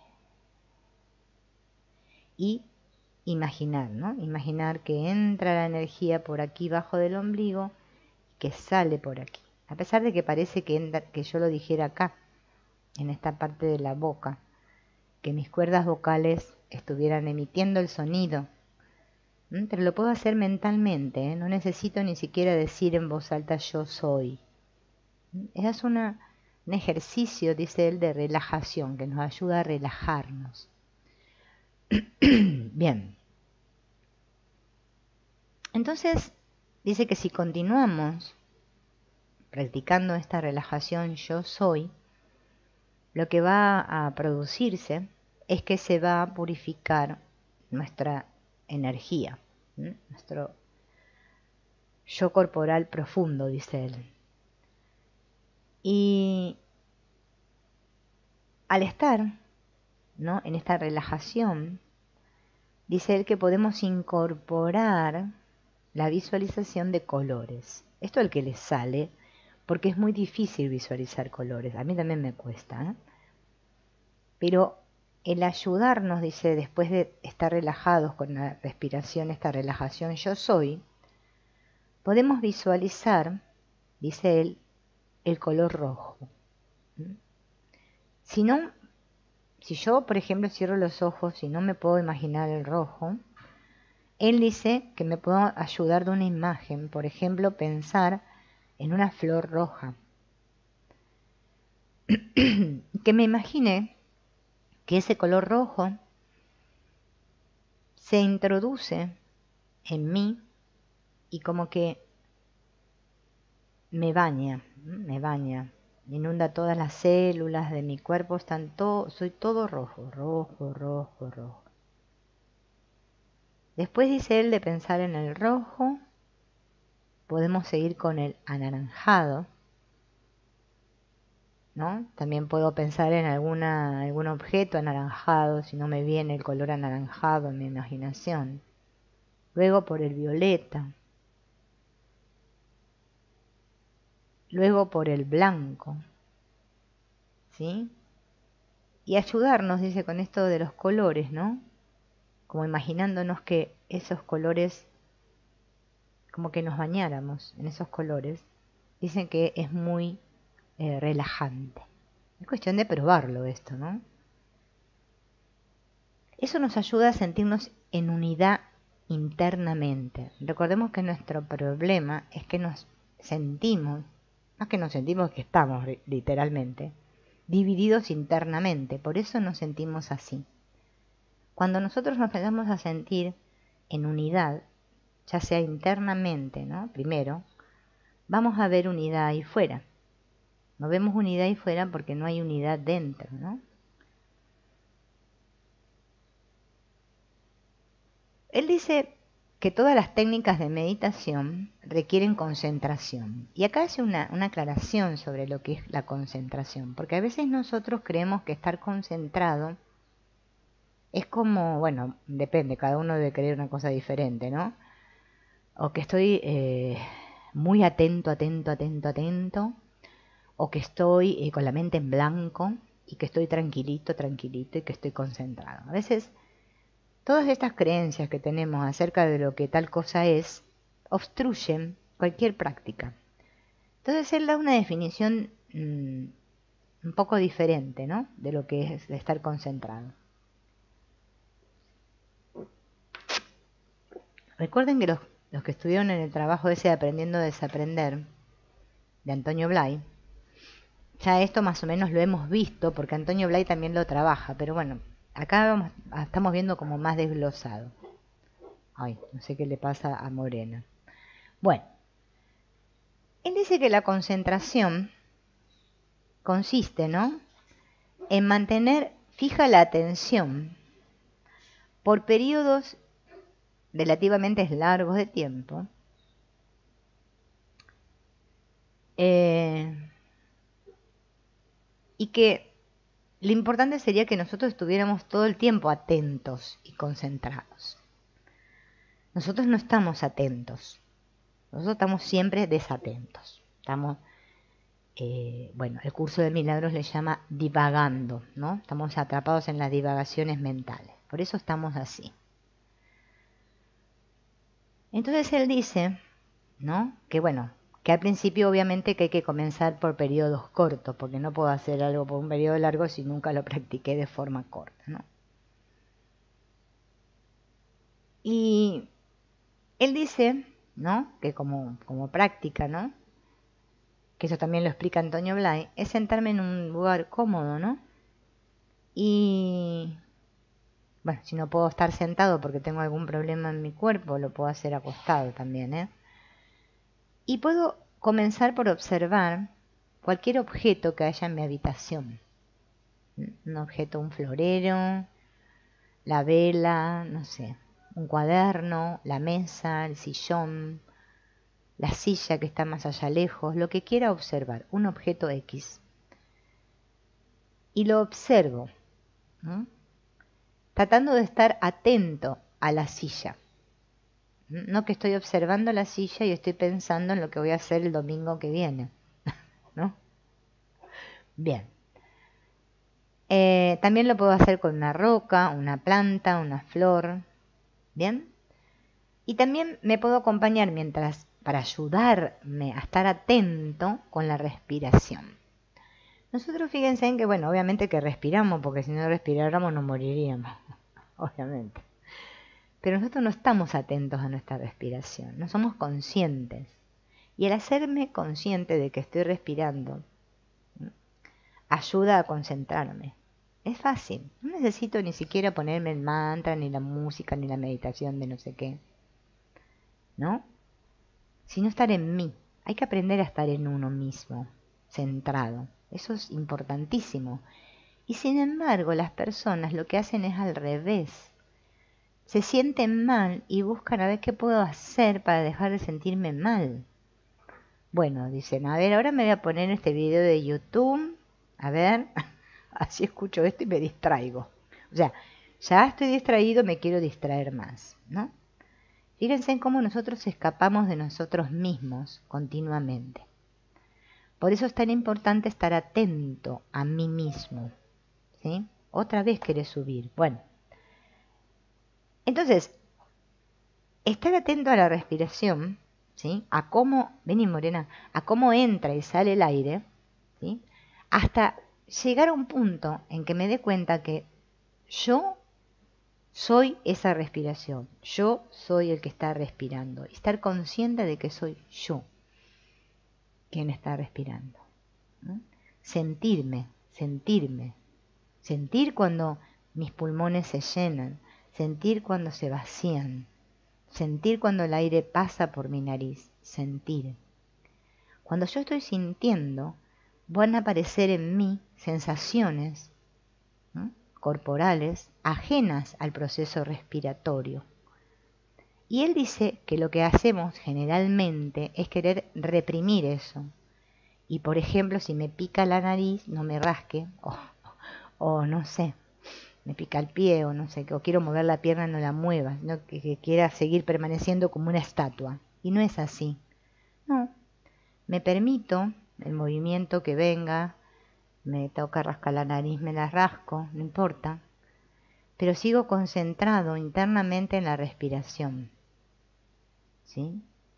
Y imaginar, ¿no? Imaginar que entra la energía por aquí bajo del ombligo y que sale por aquí. A pesar de que parece que yo lo dijera acá, en esta parte de la boca, que mis cuerdas vocales estuvieran emitiendo el sonido. Pero lo puedo hacer mentalmente, ¿eh? No necesito ni siquiera decir en voz alta yo soy. Es un ejercicio, dice él, de relajación, que nos ayuda a relajarnos. Bien. Entonces, dice que si continuamos practicando esta relajación yo soy, lo que va a producirse es que se va a purificar nuestra energía, nuestro yo corporal profundo, dice él. Y al estar, ¿no?, en esta relajación, dice él que podemos incorporar la visualización de colores. Esto es el que les sale, porque es muy difícil visualizar colores. A mí también me cuesta, ¿eh? Pero el ayudarnos, dice, después de estar relajados con la respiración, esta relajación yo soy, podemos visualizar, dice él, el color rojo. Si yo, por ejemplo, cierro los ojos y no me puedo imaginar el rojo, él dice que me puedo ayudar de una imagen, por ejemplo, pensar en una flor roja. que me imagine que ese color rojo se introduce en mí y como que me baña, inunda todas las células de mi cuerpo, soy todo rojo, rojo, rojo, rojo. Después dice él de pensar en el rojo, podemos seguir con el anaranjado, ¿no? También puedo pensar en algún objeto anaranjado, si no me viene el color anaranjado en mi imaginación. Luego por el violeta. Luego por el blanco. ¿Sí? Y ayudarnos, dice, con esto de los colores, ¿no? Como imaginándonos que esos colores, como que nos bañáramos en esos colores. Dicen que es muy relajante. Es cuestión de probarlo esto, ¿no? Eso nos ayuda a sentirnos en unidad internamente. Recordemos que nuestro problema es que nos sentimos, no es que nos sentimos que estamos literalmente, divididos internamente. Por eso nos sentimos así. Cuando nosotros nos empezamos a sentir en unidad, ya sea internamente, ¿no? Primero, vamos a ver unidad ahí fuera. No vemos unidad ahí fuera porque no hay unidad dentro, ¿no? Él dice que todas las técnicas de meditación requieren concentración. Y acá hace una aclaración sobre lo que es la concentración, porque a veces nosotros creemos que estar concentrado es como, bueno, depende, cada uno debe creer una cosa diferente, ¿no? O que estoy muy atento, atento, atento, atento, o que estoy con la mente en blanco y que estoy tranquilito, tranquilito y que estoy concentrado. A veces todas estas creencias que tenemos acerca de lo que tal cosa es obstruyen cualquier práctica. Entonces él da una definición un poco diferente, ¿no? De lo que es estar concentrado. Recuerden que los que estuvieron en el trabajo ese de Aprendiendo a Desaprender, de Antonio Blay, ya esto más o menos lo hemos visto, porque Antonio Blay también lo trabaja, pero bueno, acá estamos viendo como más desglosado. Ay, no sé qué le pasa a Morena. Bueno, él dice que la concentración consiste, ¿no?, en mantener fija la atención por periodos relativamente largos de tiempo, y que lo importante sería que nosotros estuviéramos todo el tiempo atentos y concentrados. Nosotros no estamos atentos, nosotros estamos siempre desatentos. Estamos, bueno, el curso de milagros le llama divagando, ¿no? Estamos atrapados en las divagaciones mentales, por eso estamos así. Entonces él dice, ¿no?, que bueno, que al principio obviamente que hay que comenzar por periodos cortos, porque no puedo hacer algo por un periodo largo si nunca lo practiqué de forma corta, ¿no? Y él dice, ¿no?, que como práctica, ¿no?, que eso también lo explica Antonio Blay, es sentarme en un lugar cómodo, ¿no? Y bueno, si no puedo estar sentado porque tengo algún problema en mi cuerpo, lo puedo hacer acostado también, ¿eh? Y puedo comenzar por observar cualquier objeto que haya en mi habitación. Un objeto, un florero, la vela, no sé, un cuaderno, la mesa, el sillón, la silla que está más allá lejos, lo que quiera observar, un objeto X. Y lo observo, ¿no?, tratando de estar atento a la silla. No que estoy observando la silla y estoy pensando en lo que voy a hacer el domingo que viene, ¿no? Bien. También lo puedo hacer con una roca, una planta, una flor. ¿Bien? Y también me puedo acompañar para ayudarme a estar atento con la respiración. Nosotros fíjense en que, bueno, obviamente que respiramos, porque si no respiráramos nos moriríamos, obviamente. Pero nosotros no estamos atentos a nuestra respiración, no somos conscientes. Y al hacerme consciente de que estoy respirando, ayuda a concentrarme. Es fácil, no necesito ni siquiera ponerme el mantra, ni la música, ni la meditación de no sé qué, ¿no? Sino estar en mí. Hay que aprender a estar en uno mismo, centrado. Eso es importantísimo. Y sin embargo, las personas lo que hacen es al revés. Se sienten mal y buscan a ver qué puedo hacer para dejar de sentirme mal. Bueno, dicen, a ver, ahora me voy a poner este video de YouTube, a ver, así escucho esto y me distraigo. O sea, ya estoy distraído, me quiero distraer más, ¿no? Fíjense en cómo nosotros escapamos de nosotros mismos continuamente. Por eso es tan importante estar atento a mí mismo, ¿sí? Otra vez querés subir. Bueno, entonces, estar atento a la respiración, ¿sí? A cómo, vení Morena, a cómo entra y sale el aire, ¿sí? Hasta llegar a un punto en que me dé cuenta que yo soy esa respiración, yo soy el que está respirando. Estar consciente de que soy yo quien está respirando, ¿no? Sentirme, sentir cuando mis pulmones se llenan, sentir cuando se vacían, sentir cuando el aire pasa por mi nariz, sentir. Cuando yo estoy sintiendo, van a aparecer en mí sensaciones, ¿no?, corporales ajenas al proceso respiratorio. Y él dice que lo que hacemos generalmente es querer reprimir eso. Y por ejemplo, si me pica la nariz, no me rasque, o no sé, me pica el pie, o no sé, o quiero mover la pierna, no la mueva, sino que quiera seguir permaneciendo como una estatua. Y no es así. No, me permito el movimiento que venga, me toca rascar la nariz, me la rasco, no importa, pero sigo concentrado internamente en la respiración, ¿sí?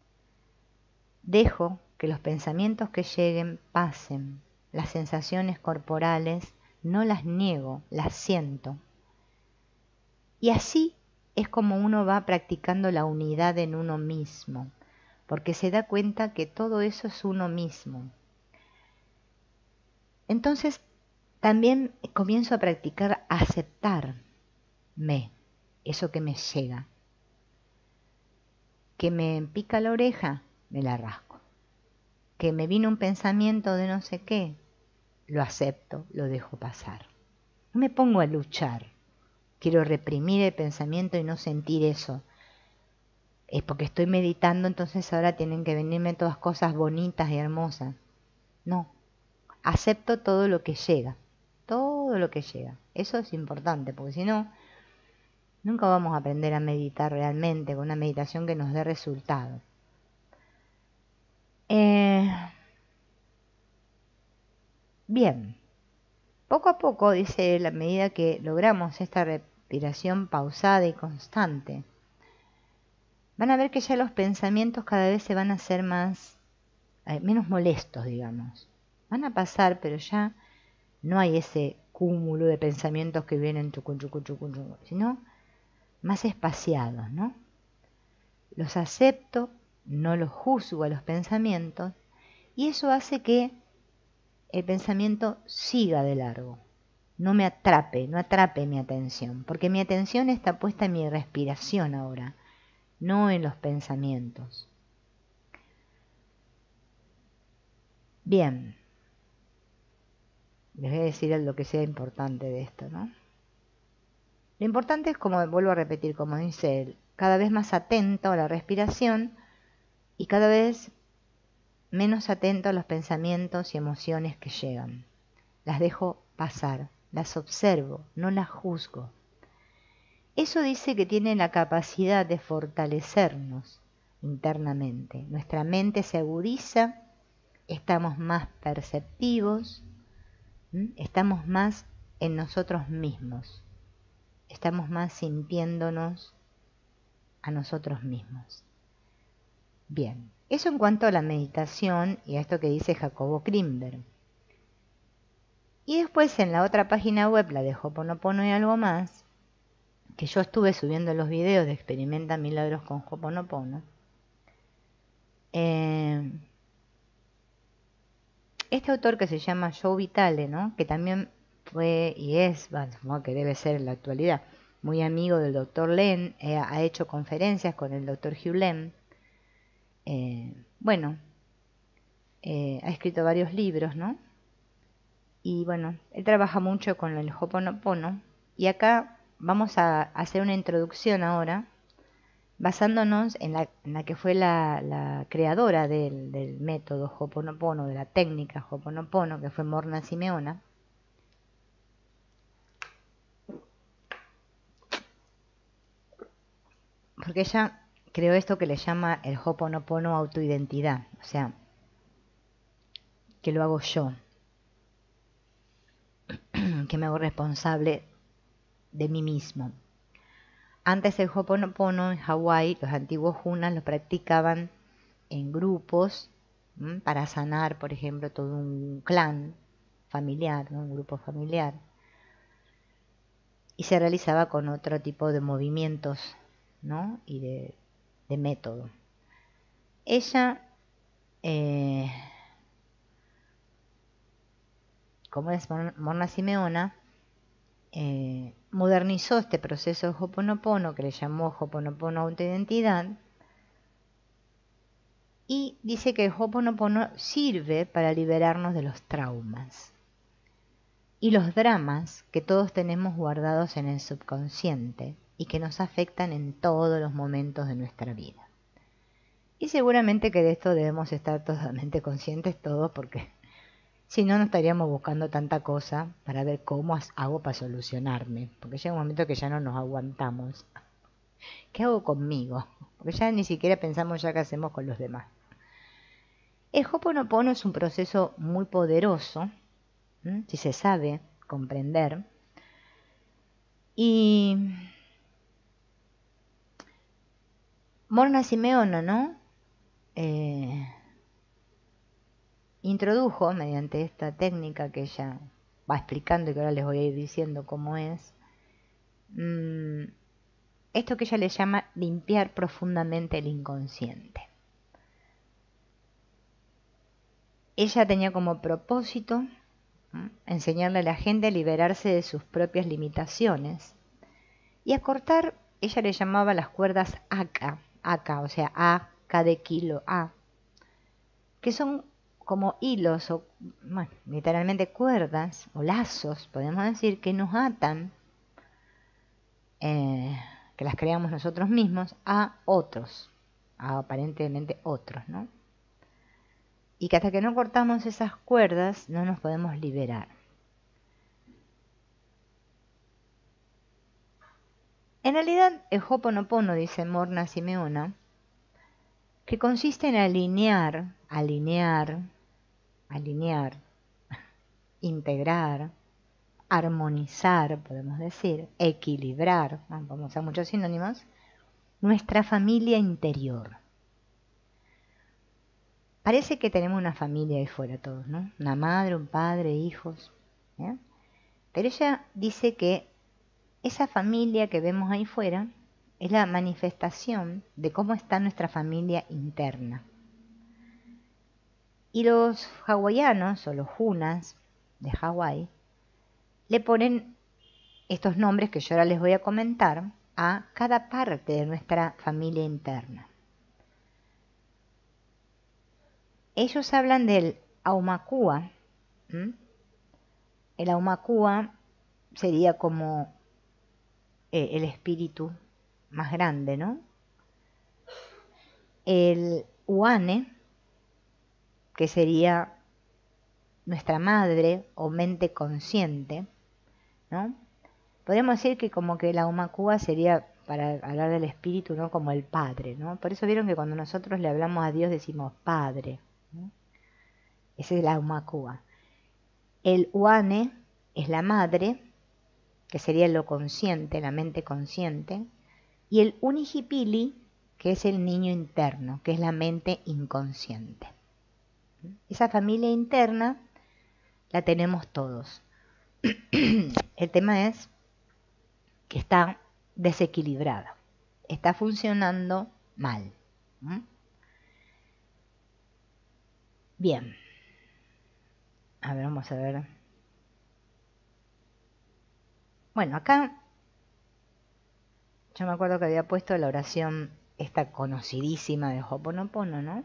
Dejo que los pensamientos que lleguen pasen, las sensaciones corporales no las niego, las siento. Y así es como uno va practicando la unidad en uno mismo, porque se da cuenta que todo eso es uno mismo. Entonces, también comienzo a practicar aceptarme, eso que me llega. Que me pica la oreja, me la rasco. Que me vino un pensamiento de no sé qué, lo acepto, lo dejo pasar. No me pongo a luchar. Quiero reprimir el pensamiento y no sentir eso. Es porque estoy meditando, entonces ahora tienen que venirme todas cosas bonitas y hermosas. No, acepto todo lo que llega. Todo lo que llega. Eso es importante, porque si no, nunca vamos a aprender a meditar realmente con una meditación que nos dé resultado. Bien, poco a poco, dice él, a medida que logramos esta respiración pausada y constante, van a ver que ya los pensamientos cada vez se van a hacer menos molestos, digamos. Van a pasar, pero ya no hay ese cúmulo de pensamientos que vienen chucun, chucun, chucun, chucun, sino más espaciados, ¿no? Los acepto, no los juzgo a los pensamientos, y eso hace que el pensamiento siga de largo, no me atrape, no atrape mi atención, porque mi atención está puesta en mi respiración ahora, no en los pensamientos. Bien, les voy a decir lo que sea importante de esto, ¿no? Lo importante es, como vuelvo a repetir, como dice él, cada vez más atento a la respiración y cada vez menos atento a los pensamientos y emociones que llegan. Las dejo pasar, las observo, no las juzgo. Eso dice que tiene la capacidad de fortalecernos internamente. Nuestra mente se agudiza, estamos más perceptivos, estamos más en nosotros mismos, estamos más sintiéndonos a nosotros mismos. Bien, eso en cuanto a la meditación y a esto que dice Jacobo Grinberg. Y después en la otra página web, la de Ho'oponopono y algo más, que yo estuve subiendo los videos de Experimenta Milagros con Ho'oponopono, Este autor que se llama Joe Vitale, ¿no? Que también fue y es, bueno, supongo que debe ser en la actualidad, muy amigo del doctor Len, ha hecho conferencias con el doctor Hugh Len. Bueno, ha escrito varios libros, ¿no? Y bueno, él trabaja mucho con el Ho'oponopono. Y acá vamos a hacer una introducción ahora, basándonos en la que fue la creadora del método Ho'oponopono, de la técnica Ho'oponopono, que fue Morna Simeona. Porque ella creó esto que le llama el Ho'oponopono autoidentidad, o sea, que lo hago yo, que me hago responsable de mí mismo. Antes el Ho'oponopono en Hawái, los antiguos hunas lo practicaban en grupos para sanar, por ejemplo, todo un clan familiar, ¿no? Un grupo familiar. Y se realizaba con otro tipo de movimientos, ¿no? Y de método. Ella, como es Morna Simeona, modernizó este proceso de Ho'oponopono, que le llamó Ho'oponopono autoidentidad, y dice que el Ho'oponopono sirve para liberarnos de los traumas y los dramas que todos tenemos guardados en el subconsciente y que nos afectan en todos los momentos de nuestra vida. Y seguramente que de esto debemos estar totalmente conscientes todos, porque si no, no estaríamos buscando tanta cosa para ver cómo hago para solucionarme, porque llega un momento que ya no nos aguantamos. ¿Qué hago conmigo? Porque ya ni siquiera pensamos ya qué hacemos con los demás. El Ho'oponopono es un proceso muy poderoso, si se sabe comprender. Y Morna Simeona, ¿no? Introdujo, mediante esta técnica que ella va explicando y que ahora les voy a ir diciendo cómo es, esto que ella le llama limpiar profundamente el inconsciente. Ella tenía como propósito enseñarle a la gente a liberarse de sus propias limitaciones y a cortar, ella le llamaba las cuerdas Aka, o sea, A, K de kilo, A, que son como hilos o, bueno, literalmente cuerdas o lazos, podemos decir, que nos atan, que las creamos nosotros mismos, a otros, a aparentemente otros, ¿no? Y que hasta que no cortamos esas cuerdas no nos podemos liberar. En realidad, el Ho'oponopono, dice Morna Simeona, que consiste en alinear, integrar, armonizar, podemos decir, equilibrar, vamos a usar muchos sinónimos, nuestra familia interior. Parece que tenemos una familia ahí fuera todos, ¿no? Una madre, un padre, hijos. ¿eh? Pero ella dice que esa familia que vemos ahí fuera es la manifestación de cómo está nuestra familia interna. Y los hawaianos o los hunas de Hawái le ponen estos nombres que yo ahora les voy a comentar a cada parte de nuestra familia interna. Ellos hablan del Aumakua. El Aumakua sería como el espíritu más grande, ¿no? El Uane, que sería nuestra madre o mente consciente, ¿no? Podríamos decir que como que la Aumakua sería, para hablar del espíritu, ¿no? Como el padre, ¿no? Por eso vieron que cuando nosotros le hablamos a Dios decimos padre, ¿no? Ese es la Aumakua. El Uane es la madre, que sería lo consciente, la mente consciente, y el Unihipili, que es el niño interno, que es la mente inconsciente. Esa familia interna la tenemos todos. El tema es que está desequilibrada, está funcionando mal. Bien. A ver, vamos a ver. Bueno, acá yo me acuerdo que había puesto la oración esta conocidísima de Ho'oponopono, ¿no?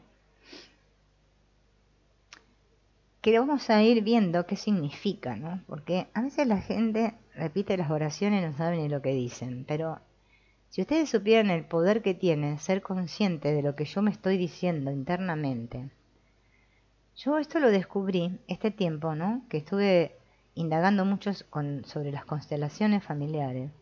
Que vamos a ir viendo qué significa, ¿no? Porque a veces la gente repite las oraciones y no sabe ni lo que dicen, pero si ustedes supieran el poder que tiene ser consciente de lo que yo me estoy diciendo internamente. Yo esto lo descubrí este tiempo, ¿no? Que estuve indagando mucho sobre las constelaciones familiares,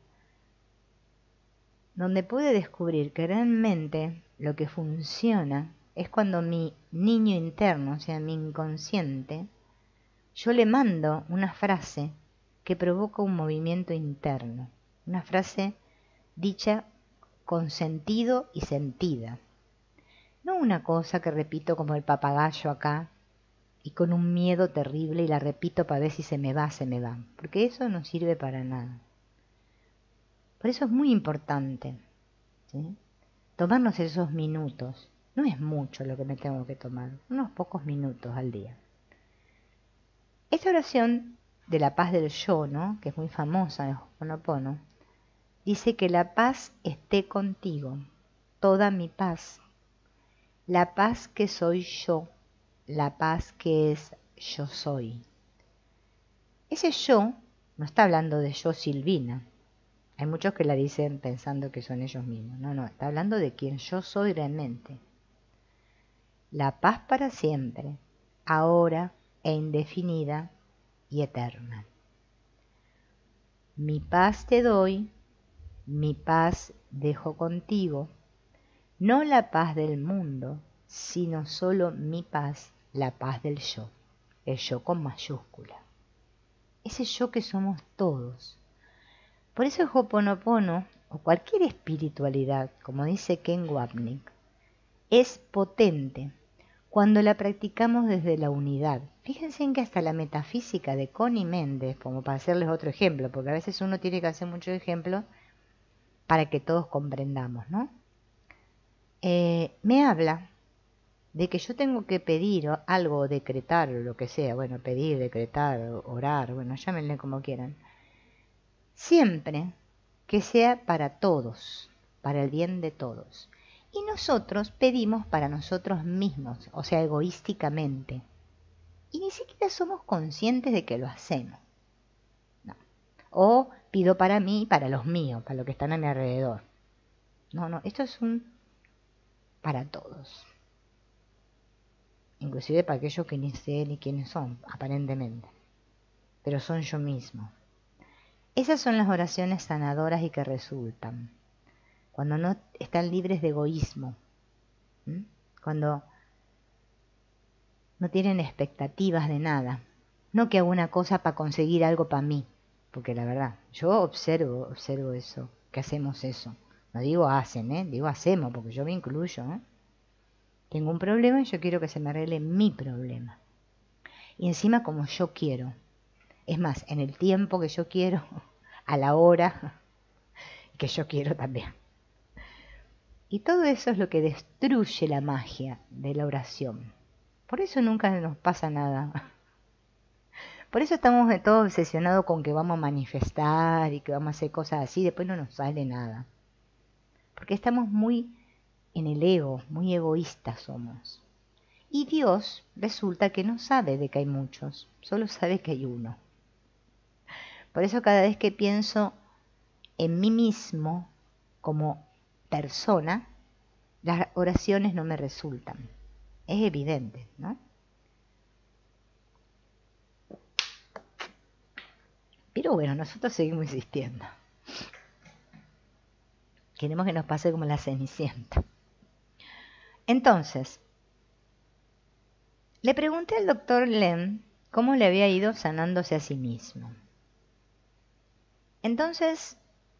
donde pude descubrir que realmente lo que funciona es cuando mi niño interno, o sea, mi inconsciente, yo le mando una frase que provoca un movimiento interno, una frase dicha con sentido y sentida. No una cosa que repito como el papagayo acá y con un miedo terrible y la repito para ver si se me va, porque eso no sirve para nada. Por eso es muy importante, ¿sí? Tomarnos esos minutos. No es mucho lo que me tengo que tomar, unos pocos minutos al día. Esta oración de la paz del yo, ¿no? Que es muy famosa en Ho'oponopono, dice que la paz esté contigo, toda mi paz, la paz que soy yo, la paz que es yo soy. Ese yo no está hablando de yo Silvina. Hay muchos que la dicen pensando que son ellos mismos. No, está hablando de quien yo soy realmente. La paz para siempre, ahora e indefinida y eterna. Mi paz te doy, mi paz dejo contigo, no la paz del mundo, sino solo mi paz, la paz del yo, el yo con mayúscula. Ese yo que somos todos. Por eso el Ho'oponopono, o cualquier espiritualidad, como dice Ken Wapnick, es potente cuando la practicamos desde la unidad. Fíjense en que hasta la metafísica de Connie Méndez, como para hacerles otro ejemplo, porque a veces uno tiene que hacer muchos ejemplos para que todos comprendamos, ¿no? Me habla de que yo tengo que pedir algo, o decretar, o lo que sea, bueno, pedir, decretar, orar, bueno, llámenle como quieran, siempre que sea para todos, para el bien de todos. Y nosotros pedimos para nosotros mismos, o sea, egoísticamente. Y ni siquiera somos conscientes de que lo hacemos. No. O pido para mí y para los míos, para los que están a mi alrededor. No, esto es un para todos. Inclusive para aquellos que ni sé ni quiénes son, aparentemente. Pero son yo mismo. Esas son las oraciones sanadoras y que resultan. Cuando no están libres de egoísmo. ¿Mm? Cuando no tienen expectativas de nada. No que hago una cosa para conseguir algo para mí. Porque la verdad, yo observo eso, que hacemos eso. No digo hacen, digo hacemos, porque yo me incluyo. Tengo un problema y yo quiero que se me arregle mi problema. Y encima como yo quiero. Es más, en el tiempo que yo quiero, a la hora que yo quiero también. Y todo eso es lo que destruye la magia de la oración. Por eso nunca nos pasa nada. Por eso estamos todos obsesionados con que vamos a manifestar y que vamos a hacer cosas así, después no nos sale nada. Porque estamos muy en el ego, muy egoístas somos. Y Dios resulta que no sabe de que hay muchos, solo sabe que hay uno. Por eso cada vez que pienso en mí mismo como persona, las oraciones no me resultan. Es evidente, ¿no? Pero bueno, nosotros seguimos insistiendo. Queremos que nos pase como la Cenicienta. Entonces, le pregunté al doctor Len cómo le había ido sanándose a sí mismo. Entonces,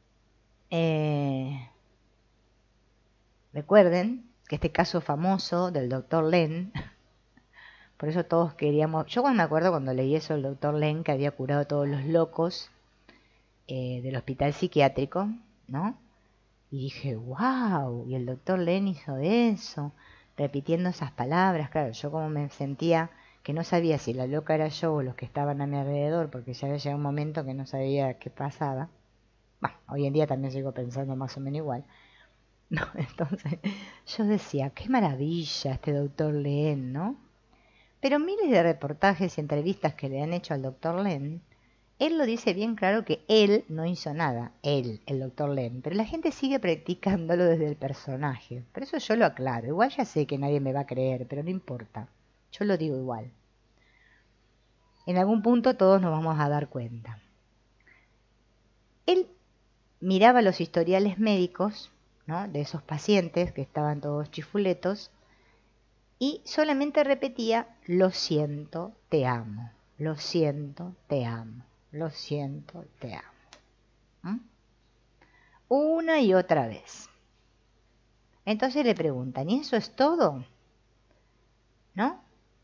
recuerden que este caso famoso del doctor Len, por eso todos queríamos, yo me acuerdo cuando leí eso del doctor Len, que había curado a todos los locos del hospital psiquiátrico, ¿no? Y dije, wow, y el doctor Len hizo eso, repitiendo esas palabras. Claro, yo como me sentía que no sabía si la loca era yo o los que estaban a mi alrededor, porque ya había llegado un momento que no sabía qué pasaba. Bueno, hoy en día también sigo pensando más o menos igual. No, entonces yo decía, qué maravilla este doctor Len, ¿no? Pero miles de reportajes y entrevistas que le han hecho al doctor Len, él lo dice bien claro que él no hizo nada, él, el doctor Len, pero la gente sigue practicándolo desde el personaje. Por eso yo lo aclaro. Igual ya sé que nadie me va a creer, pero no importa. Yo lo digo igual. En algún punto todos nos vamos a dar cuenta. Él miraba los historiales médicos, ¿no?, de esos pacientes que estaban todos chifuletos y solamente repetía, lo siento, te amo, lo siento, te amo, lo siento, te amo. ¿Mm? Una y otra vez. Entonces le preguntan, ¿y eso es todo? ¿No?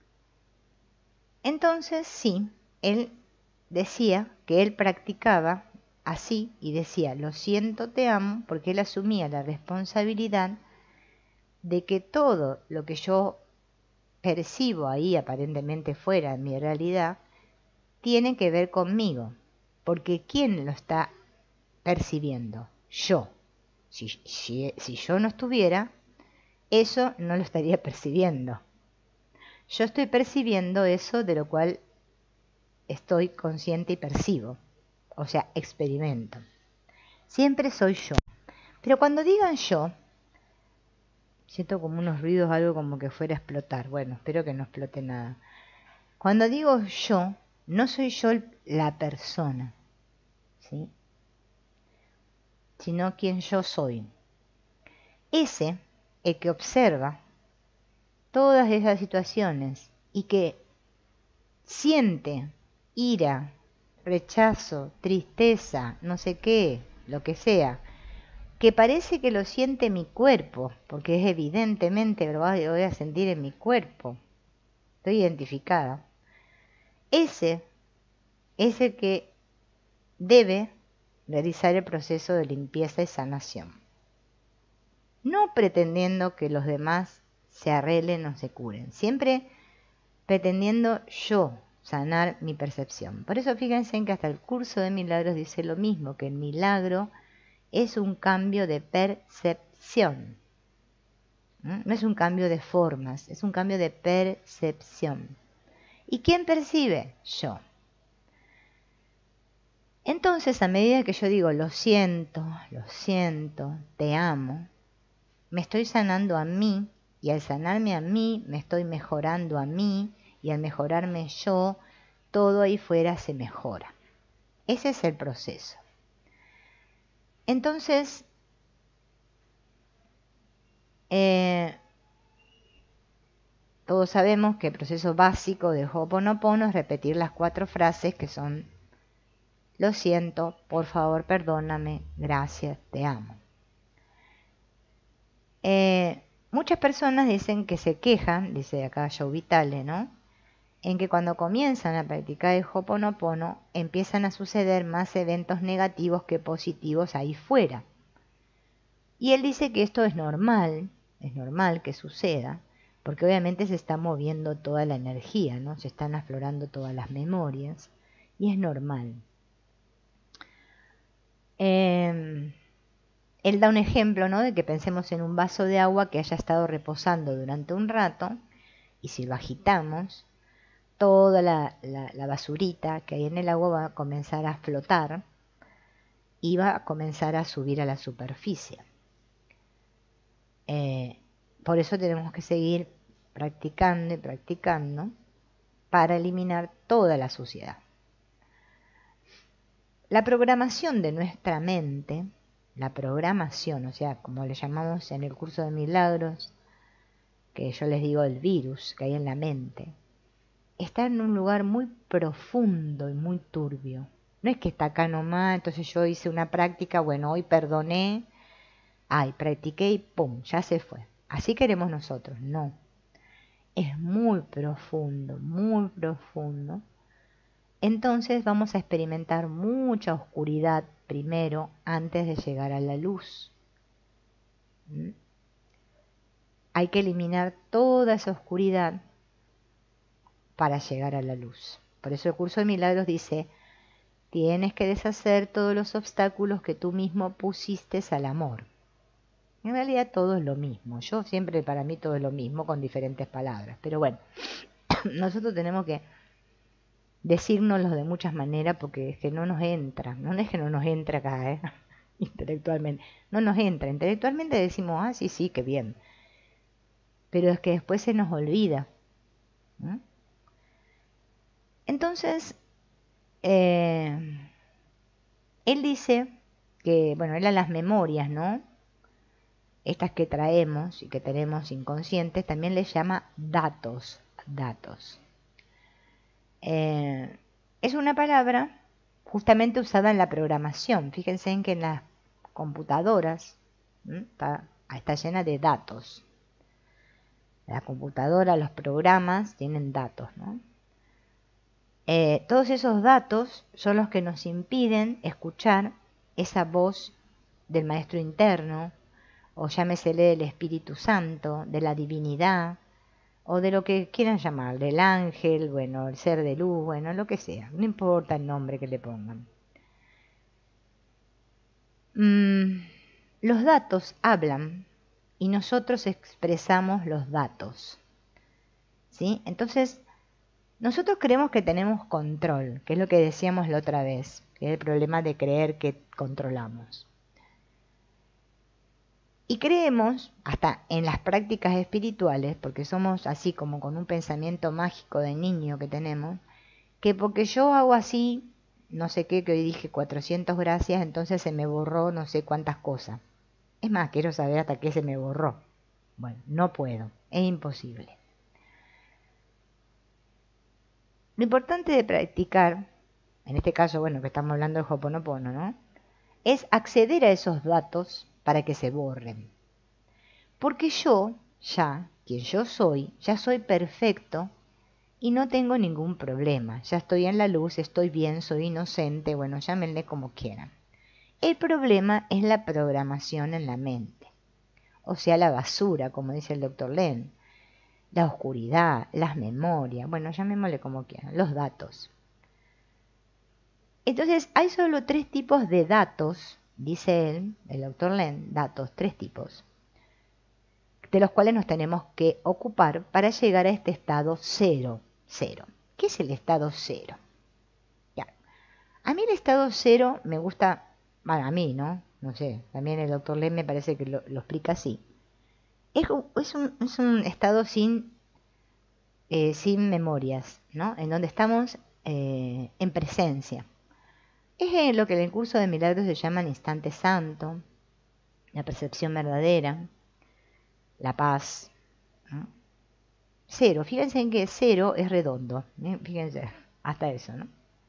Entonces sí, él decía que él practicaba así y decía, lo siento, te amo, porque él asumía la responsabilidad de que todo lo que yo percibo ahí aparentemente fuera de mi realidad tiene que ver conmigo, porque ¿quién lo está percibiendo? Yo. Si yo no estuviera, eso no lo estaría percibiendo. Yo estoy percibiendo eso de lo cual estoy consciente y percibo, o sea, experimento. Siempre soy yo. Pero cuando digan yo, siento como unos ruidos, algo como que fuera a explotar. Bueno, espero que no explote nada. Cuando digo yo, no soy yo la persona, ¿sí?, sino quien yo soy. Ese, el que observa todas esas situaciones y que siente ira, rechazo, tristeza, no sé qué, lo que sea, que parece que lo siente mi cuerpo, porque es evidentemente lo voy a sentir en mi cuerpo, estoy identificada. Ese es el que debe realizar el proceso de limpieza y sanación, no pretendiendo que los demás se arreglen o se curen, siempre pretendiendo yo sanar mi percepción. Por eso fíjense en que hasta el curso de milagros dice lo mismo, que el milagro es un cambio de percepción. No es un cambio de formas, es un cambio de percepción. ¿Y quién percibe? Yo. Entonces, a medida que yo digo lo siento, te amo, me estoy sanando a mí, y al sanarme a mí, me estoy mejorando a mí, y al mejorarme yo, todo ahí fuera se mejora. Ese es el proceso. Entonces, todos sabemos que el proceso básico de Ho'oponopono es repetir las 4 frases que son: lo siento, por favor, perdóname, gracias, te amo. Muchas personas dicen que se quejan, dice acá Joe Vitale, ¿no?, en que cuando comienzan a practicar el Ho'oponopono empiezan a suceder más eventos negativos que positivos ahí fuera. Y él dice que esto es normal que suceda, porque obviamente se está moviendo toda la energía, ¿no?, se están aflorando todas las memorias, y es normal. Él da un ejemplo, ¿no?, de que pensemos en un vaso de agua que haya estado reposando durante un rato, y si lo agitamos, toda la basurita que hay en el agua va a comenzar a flotar y va a comenzar a subir a la superficie. Por eso tenemos que seguir practicando y practicando para eliminar toda la suciedad. La programación de nuestra mente, la programación, o sea, como le llamamos en el curso de milagros, que yo les digo el virus que hay en la mente, está en un lugar muy profundo y muy turbio. No es que está acá nomás, entonces yo hice una práctica, bueno, hoy perdoné, practiqué y pum, ya se fue. Así queremos nosotros, no. Es muy profundo, muy profundo. Entonces vamos a experimentar mucha oscuridad primero antes de llegar a la luz. Hay que eliminar toda esa oscuridad para llegar a la luz. Por eso el curso de milagros dice, tienes que deshacer todos los obstáculos que tú mismo pusiste al amor. En realidad todo es lo mismo. Yo siempre, para mí todo es lo mismo con diferentes palabras. Pero bueno, nosotros tenemos que decírnoslo de muchas maneras porque es que no nos entra. No es que no nos entra acá, intelectualmente. No nos entra. Intelectualmente decimos, ah, sí, sí, qué bien. Pero es que después se nos olvida. Entonces, él dice que, bueno, él a las memorias, ¿no? Estas que traemos y que tenemos inconscientes, también les llama datos. Es una palabra justamente usada en la programación. Fíjense en que en las computadoras está llena de datos. La computadora, los programas tienen datos, ¿no? Todos esos datos son los que nos impiden escuchar esa voz del maestro interno, o llámesele del Espíritu Santo, de la divinidad, o de lo que quieran llamar, del ángel, bueno, el ser de luz, bueno, lo que sea, no importa el nombre que le pongan. Los datos hablan y nosotros expresamos los datos, ¿sí? Entonces, nosotros creemos que tenemos control, que es lo que decíamos la otra vez, que es el problema de creer que controlamos. Y creemos, hasta en las prácticas espirituales, porque somos así como con un pensamiento mágico de niño que tenemos, que porque yo hago así, no sé qué, que hoy dije 400 gracias, entonces se me borró no sé cuántas cosas. Es más, quiero saber hasta qué se me borró. Bueno, no puedo, es imposible. Lo importante de practicar, en este caso, bueno, que estamos hablando de Ho'oponopono, ¿no? Es acceder a esos datos para que se borren. Porque yo, ya, quien yo soy, ya soy perfecto y no tengo ningún problema. Ya estoy en la luz, estoy bien, soy inocente, bueno, llámenle como quieran. El problema es la programación en la mente. O sea, la basura, como dice el doctor Len. La oscuridad, las memorias, bueno, llamémosle como quieran, los datos. Entonces, hay solo 3 tipos de datos, dice él, el doctor Len, datos, 3 tipos, de los cuales nos tenemos que ocupar para llegar a este estado cero. ¿Qué es el estado cero? Ya. A mí el estado cero me gusta, bueno, a mí, ¿no? No sé, también el doctor Len me parece que lo explica así. Es un estado sin memorias, ¿no? En donde estamos en presencia. Es lo que en el curso de milagros se llama instante santo, la percepción verdadera, la paz, ¿no? Cero, fíjense en que cero es redondo, fíjense, hasta eso, ¿no?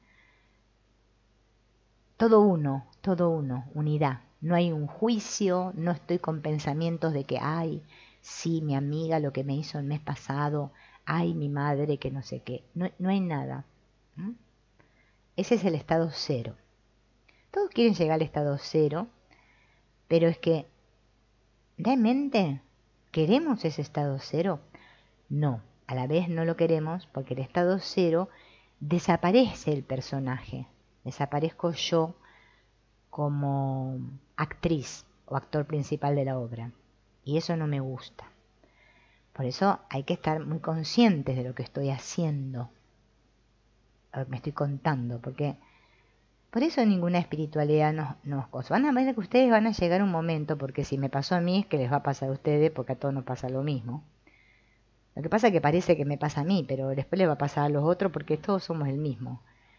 Todo uno, unidad. No hay un juicio, no estoy con pensamientos de que, ay, sí, mi amiga lo que me hizo el mes pasado, ay, mi madre que no sé qué. No hay nada. Ese es el estado cero. Todos quieren llegar al estado cero, pero es que, ¿realmente queremos ese estado cero? No, a la vez no lo queremos porque el estado cero desaparece el personaje, desaparezco yo como actriz o actor principal de la obra. Y eso no me gusta. Por eso hay que estar muy conscientes de lo que estoy haciendo, lo que me estoy contando, porque por eso ninguna espiritualidad nos cosa. Van a ver que ustedes van a llegar a un momento, porque si me pasó a mí es que les va a pasar a ustedes, porque a todos nos pasa lo mismo. Lo que pasa es que parece que me pasa a mí, pero después le va a pasar a los otros porque todos somos el mismo.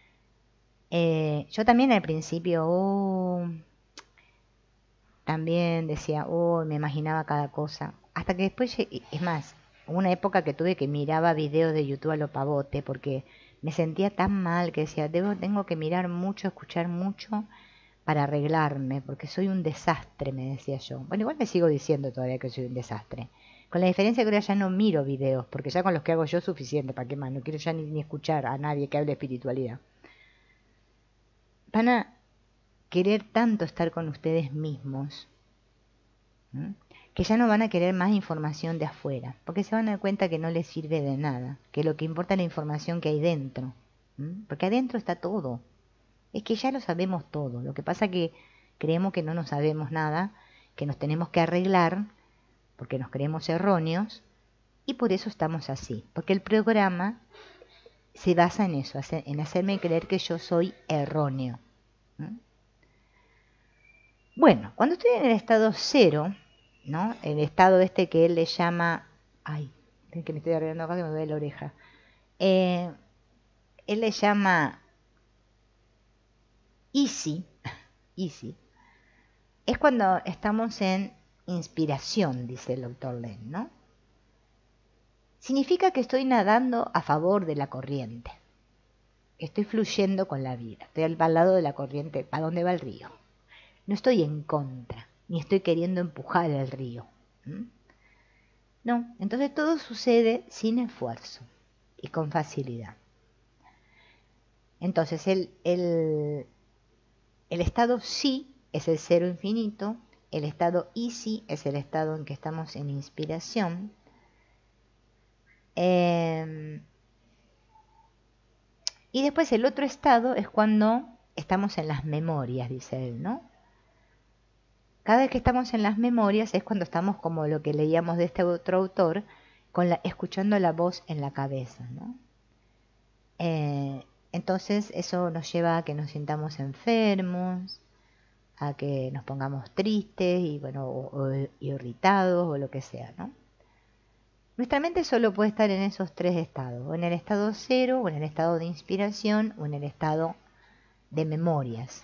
Yo también al principio, también decía, me imaginaba cada cosa. Hasta que después, es más, hubo una época que tuve que miraba videos de YouTube a lo pavote porque me sentía tan mal que decía, tengo que mirar mucho, escuchar mucho para arreglarme, porque soy un desastre, me decía yo. Bueno, igual me sigo diciendo todavía que soy un desastre. Con la diferencia que ahora ya no miro videos, porque ya con los que hago yo es suficiente, ¿para qué más? No quiero ya ni escuchar a nadie que hable de espiritualidad. Van a querer tanto estar con ustedes mismos, ¿m? Que ya no van a querer más información de afuera, porque se van a dar cuenta que no les sirve de nada, que lo que importa es la información que hay dentro, porque adentro está todo. Es que ya lo sabemos todo, lo que pasa que creemos que no nos sabemos nada, que nos tenemos que arreglar, porque nos creemos erróneos, y por eso estamos así, porque el programa se basa en eso, en hacerme creer que yo soy erróneo. Bueno, cuando estoy en el estado cero, ¿no? El estado este que él le llama... Ay, es que me estoy arreglando acá que me duele la oreja. Él le llama easy, easy. Es cuando estamos en inspiración, dice el doctor Len, ¿no? Significa que estoy nadando a favor de la corriente. Estoy fluyendo con la vida. Estoy al lado de la corriente, ¿para dónde va el río? No estoy en contra, ni estoy queriendo empujar el río. No, entonces todo sucede sin esfuerzo y con facilidad. Entonces el estado sí es el cero infinito, el estado easy es el estado en que estamos en inspiración. Y después el otro estado es cuando estamos en las memorias, dice él, ¿no? Cada vez que estamos en las memorias es cuando estamos como lo que leíamos de este otro autor, escuchando la voz en la cabeza, ¿no? Entonces eso nos lleva a que nos sintamos enfermos, a que nos pongamos tristes y bueno, o irritados o lo que sea, ¿no? Nuestra mente solo puede estar en esos tres estados, o en el estado cero, o en el estado de inspiración, o en el estado de memorias.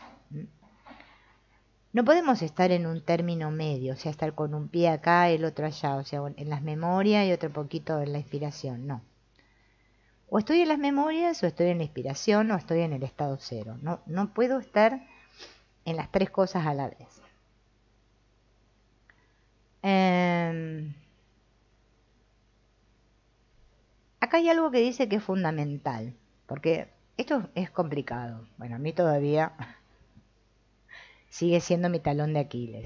No podemos estar en un término medio, o sea, estar con un pie acá y el otro allá, o sea, en las memorias y otro poquito en la inspiración, no. O estoy en las memorias, o estoy en la inspiración, o estoy en el estado cero. No puedo estar en las tres cosas a la vez. Acá hay algo que dice que es fundamental, porque esto es complicado. Bueno, a mí todavía sigue siendo mi talón de Aquiles.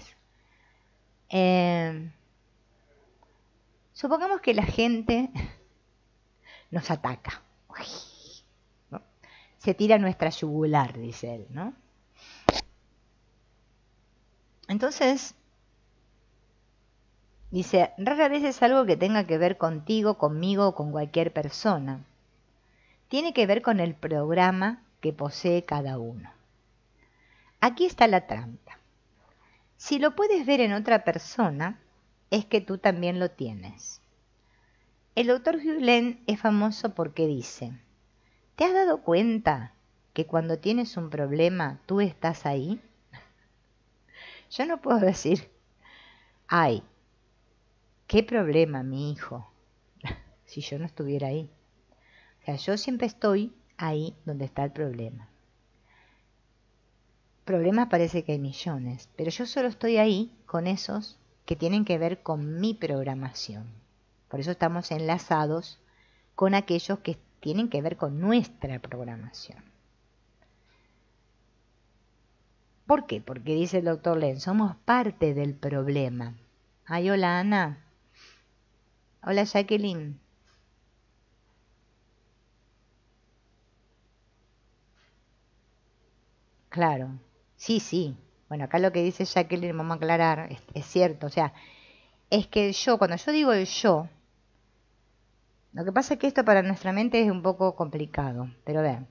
Supongamos que la gente nos ataca. ¿No? Se tira a nuestra yugular, dice él, ¿no? Entonces, dice, rara vez es algo que tenga que ver contigo, conmigo o con cualquier persona. Tiene que ver con el programa que posee cada uno. Aquí está la trampa. Si lo puedes ver en otra persona, es que tú también lo tienes. El doctor Hugh Lent es famoso porque dice, ¿te has dado cuenta que cuando tienes un problema tú estás ahí? Yo no puedo decir, ay, qué problema mi hijo, si yo no estuviera ahí. O sea, yo siempre estoy ahí donde está el problema. Problemas parece que hay millones, pero yo solo estoy ahí con esos que tienen que ver con mi programación. Por eso estamos enlazados con aquellos que tienen que ver con nuestra programación. ¿Por qué? Porque dice el doctor Len, somos parte del problema. Ay, hola Ana. Hola Jacqueline. Claro, sí. Bueno, acá lo que dice Jacqueline, vamos a aclarar, es cierto. O sea, es que el yo, cuando yo digo el yo, lo que pasa es que esto para nuestra mente es un poco complicado, pero vean.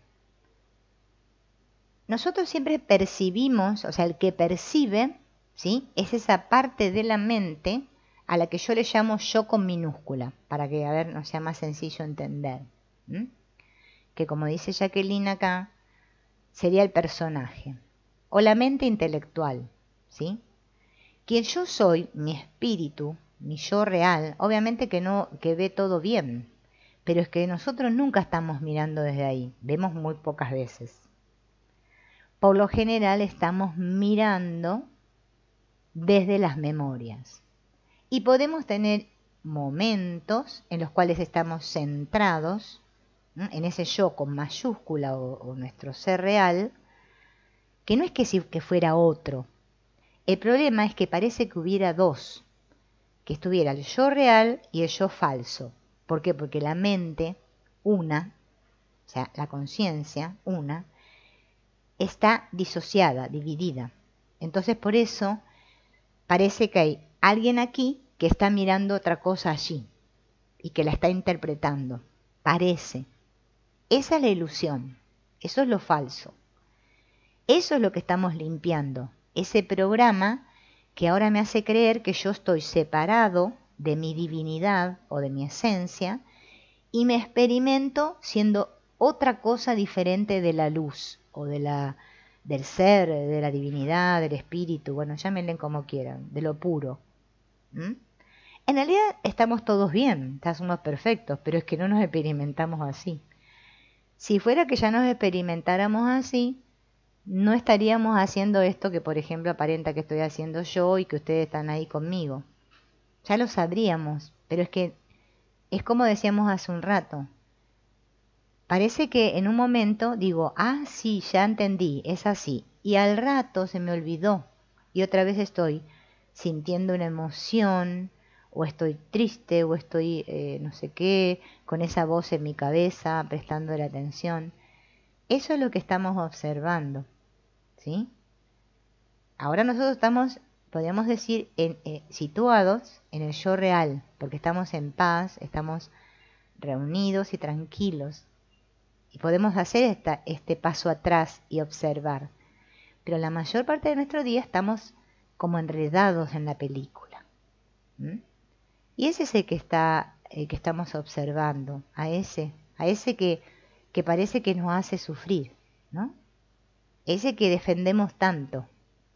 Nosotros siempre percibimos, o sea, el que percibe, ¿sí? Es esa parte de la mente a la que yo le llamo yo con minúscula, para que, a ver, no sea más sencillo entender. Que como dice Jacqueline acá, sería el personaje, o la mente intelectual, ¿sí? Quien yo soy, mi espíritu, mi yo real, obviamente que ve todo bien, pero es que nosotros nunca estamos mirando desde ahí, vemos muy pocas veces. Por lo general estamos mirando desde las memorias. Y podemos tener momentos en los cuales estamos centrados en ese yo con mayúscula o nuestro ser real, que no es que fuera otro. El problema es que parece que hubiera dos. que estuviera el yo real y el yo falso. ¿Por qué? Porque la mente, una, o sea, la conciencia, una, está disociada, dividida. Entonces por eso parece que hay alguien aquí que está mirando otra cosa allí y que la está interpretando. Parece. Esa es la ilusión. Eso es lo falso. Eso es lo que estamos limpiando. Ese programa que ahora me hace creer que yo estoy separado de mi divinidad o de mi esencia y me experimento siendo otra cosa diferente de la luz o del ser, de la divinidad, del espíritu, bueno, llámenle como quieran, de lo puro. ¿Mm? En realidad estamos todos bien, somos perfectos, pero es que no nos experimentamos así. Si fuera que ya nos experimentáramos así, no estaríamos haciendo esto que, por ejemplo, aparenta que estoy haciendo yo y que ustedes están ahí conmigo. Ya lo sabríamos, pero es que es como decíamos hace un rato. Parece que en un momento digo, ah, sí, ya entendí, es así. Y al rato se me olvidó. Y otra vez estoy sintiendo una emoción, o estoy triste, o estoy no sé qué, con esa voz en mi cabeza, prestando la atención. Eso es lo que estamos observando. ¿Sí? Ahora nosotros estamos, podríamos decir, situados en el yo real, porque estamos en paz, estamos reunidos y tranquilos. Y podemos hacer este paso atrás y observar. Pero la mayor parte de nuestro día estamos como enredados en la película. ¿Mm? Y ese es el que que estamos observando, a ese que parece que nos hace sufrir, ¿no? Ese que defendemos tanto,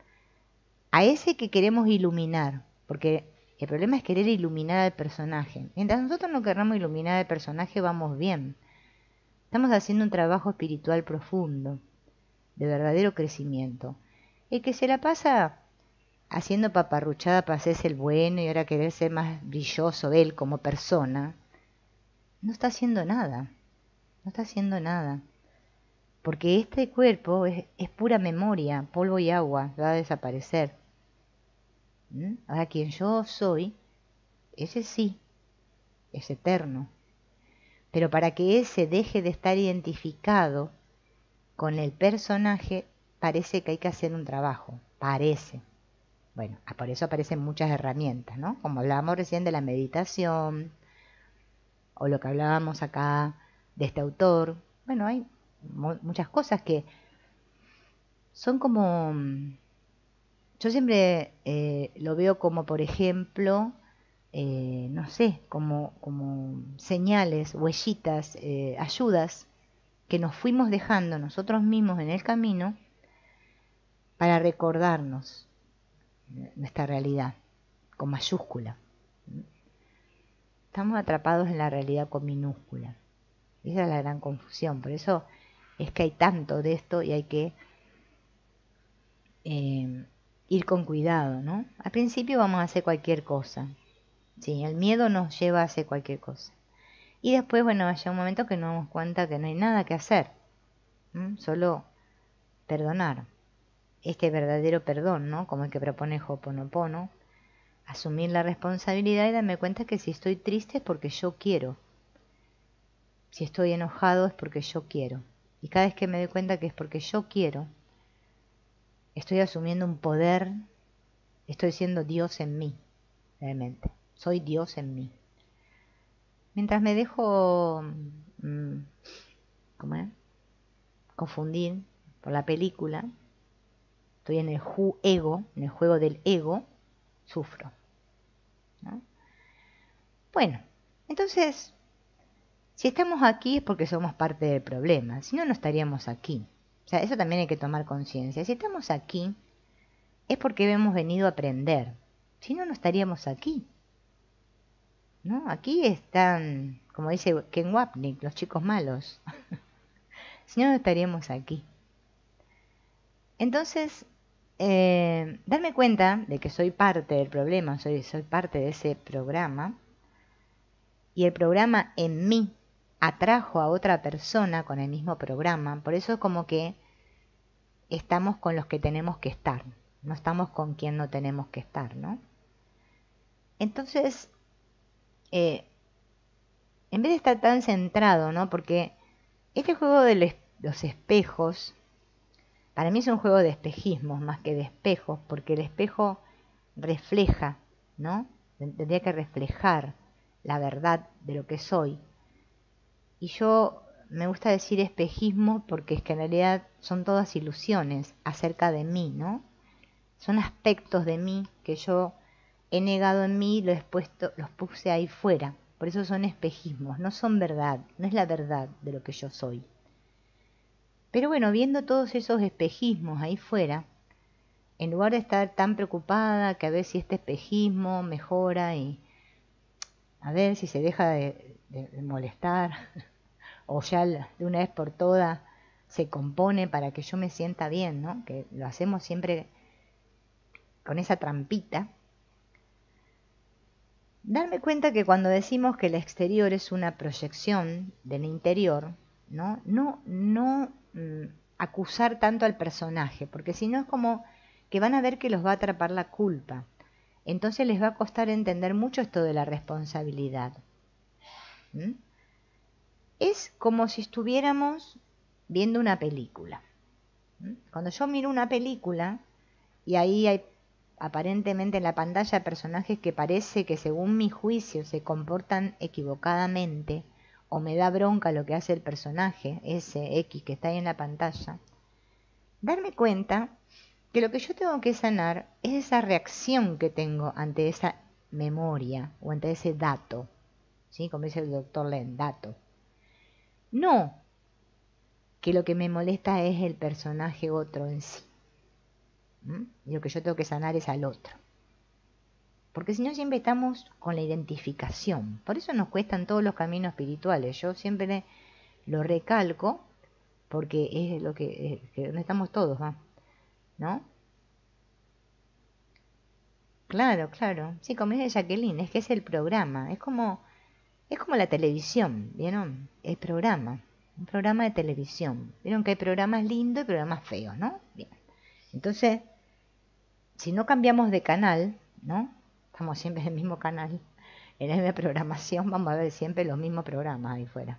a ese que queremos iluminar, porque el problema es querer iluminar al personaje. Mientras nosotros no queramos iluminar al personaje, vamos bien. Estamos haciendo un trabajo espiritual profundo, de verdadero crecimiento. El que se la pasa haciendo paparruchada para hacerse el bueno y ahora querer ser más brilloso él como persona, no está haciendo nada, no está haciendo nada. Porque este cuerpo es pura memoria, polvo y agua, va a desaparecer. ¿Mm? Ahora quien yo soy, ese sí, es eterno. Pero para que ese deje de estar identificado con el personaje, parece que hay que hacer un trabajo, parece. Bueno, por eso aparecen muchas herramientas, ¿no? Como hablábamos recién de la meditación, o lo que hablábamos acá de este autor. Bueno, hay muchas cosas que son como... Yo siempre lo veo como, por ejemplo, no sé, como señales, huellitas, ayudas que nos fuimos dejando nosotros mismos en el camino para recordarnos nuestra realidad, con mayúscula. Estamos atrapados en la realidad con minúscula. Esa es la gran confusión. Por eso es que hay tanto de esto y hay que ir con cuidado, ¿no? Al principio vamos a hacer cualquier cosa. Sí, el miedo nos lleva a hacer cualquier cosa. Y después, bueno, haya un momento que nos damos cuenta que no hay nada que hacer. Solo perdonar. Este verdadero perdón, ¿no? Como el que propone Ho'oponopono. Asumir la responsabilidad y darme cuenta que si estoy triste es porque yo quiero. Si estoy enojado es porque yo quiero. Y cada vez que me doy cuenta que es porque yo quiero, estoy asumiendo un poder, estoy siendo Dios en mí, realmente. Soy Dios en mí. Mientras me dejo ¿cómo es? Confundir por la película, estoy en el ego, en el juego del ego, sufro, ¿no? Bueno, entonces, si estamos aquí es porque somos parte del problema, si no, no estaríamos aquí. O sea, eso también hay que tomar conciencia. Si estamos aquí, es porque hemos venido a aprender. Si no, no estaríamos aquí. ¿No? Aquí están, como dice Ken Wapnick, los chicos malos. Si no, no estaríamos aquí. Entonces, darme cuenta de que soy parte del problema, soy parte de ese programa, y el programa en mí atrajo a otra persona con el mismo programa, por eso es como que estamos con los que tenemos que estar, no estamos con quien no tenemos que estar, ¿no? Entonces, en vez de estar tan centrado, ¿no? Porque este juego de los espejos, para mí es un juego de espejismos más que de espejos, porque el espejo refleja, ¿no? Tendría que reflejar la verdad de lo que soy. Y yo me gusta decir espejismo porque es que en realidad son todas ilusiones acerca de mí, ¿no? Son aspectos de mí que yo he negado en mí y los puse ahí fuera. Por eso son espejismos, no son verdad, no es la verdad de lo que yo soy. Pero bueno, viendo todos esos espejismos ahí fuera, en lugar de estar tan preocupada que a ver si este espejismo mejora y a ver si se deja de molestar o ya de una vez por todas se compone para que yo me sienta bien, ¿no? Que lo hacemos siempre con esa trampita. Darme cuenta que cuando decimos que el exterior es una proyección del interior, no acusar tanto al personaje, porque si no es como que van a ver que los va a atrapar la culpa. Entonces les va a costar entender mucho esto de la responsabilidad. ¿Mm? Es como si estuviéramos viendo una película. ¿Mm? Cuando yo miro una película y ahí hay aparentemente en la pantalla personajes que parece que según mi juicio se comportan equivocadamente o me da bronca lo que hace el personaje, ese X que está ahí en la pantalla, darme cuenta que lo que yo tengo que sanar es esa reacción que tengo ante esa memoria o ante ese dato, ¿sí? Como dice el doctor Len, dato. No que lo que me molesta es el personaje otro en sí. Y lo que yo tengo que sanar es al otro. Porque si no siempre estamos con la identificación. Por eso nos cuestan todos los caminos espirituales. Yo siempre lo recalco porque es lo que donde estamos todos, ¿no? Claro, claro. Sí, como dice Jacqueline, es que es el programa. Es como la televisión, ¿vieron? El programa. Un programa de televisión. Vieron que hay programas lindos y programas feos, ¿no? Bien. Entonces, si no cambiamos de canal, ¿no? Estamos siempre en el mismo canal, en la misma programación, vamos a ver siempre los mismos programas ahí fuera.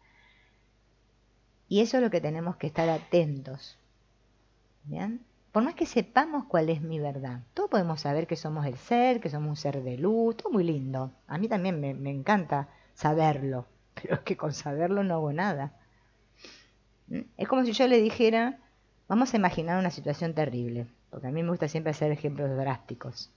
Y eso es lo que tenemos que estar atentos. ¿Bien? Por más que sepamos cuál es mi verdad, todos podemos saber que somos el ser, que somos un ser de luz, todo muy lindo. A mí también me encanta saberlo, pero es que con saberlo no hago nada. Es como si yo le dijera, vamos a imaginar una situación terrible, porque a mí me gusta siempre hacer ejemplos drásticos.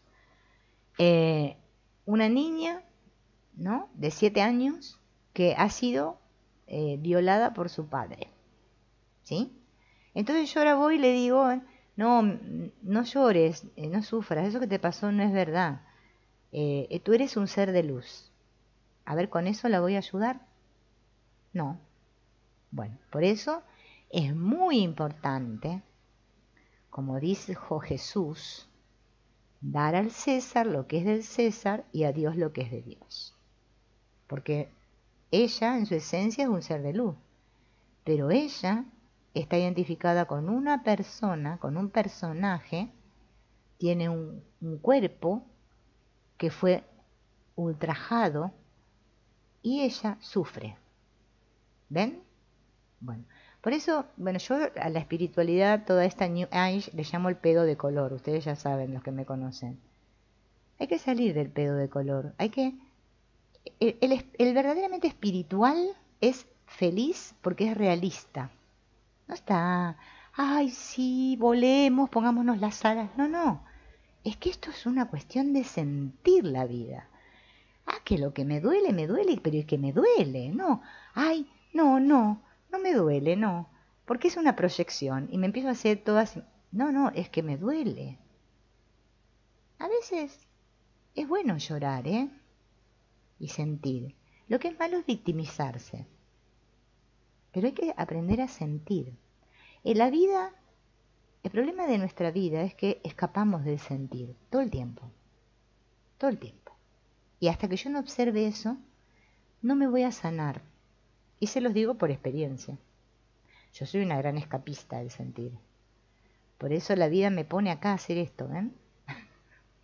Una niña, ¿no? De 7 años que ha sido violada por su padre, ¿sí? Entonces yo ahora voy y le digo, no, no llores, no sufras, eso que te pasó no es verdad. Tú eres un ser de luz. A ver, ¿con eso la voy a ayudar? No. Bueno, por eso es muy importante, como dijo Jesús, dar al César lo que es del César y a Dios lo que es de Dios. Porque ella en su esencia es un ser de luz, pero ella está identificada con una persona, con un personaje, tiene un cuerpo que fue ultrajado y ella sufre. ¿Ven? Bueno, por eso, bueno, yo a la espiritualidad, toda esta New Age, le llamo el pedo de color. Ustedes ya saben, los que me conocen. Hay que salir del pedo de color. Hay que... El verdaderamente espiritual es feliz porque es realista. No está, ay, sí, volemos, pongámonos las alas. No, no. Es que esto es una cuestión de sentir la vida. Ah, que lo que me duele, pero es que me duele. No, ay, no me duele, no. Porque es una proyección y me empiezo a hacer todas... No, es que me duele. A veces es bueno llorar, ¿eh? Y sentir. Lo que es malo es victimizarse. Pero hay que aprender a sentir. En la vida, el problema de nuestra vida es que escapamos del sentir todo el tiempo. Todo el tiempo. Y hasta que yo no observe eso, no me voy a sanar. Y se los digo por experiencia. Yo soy una gran escapista del sentir. Por eso la vida me pone acá a hacer esto, ¿ven?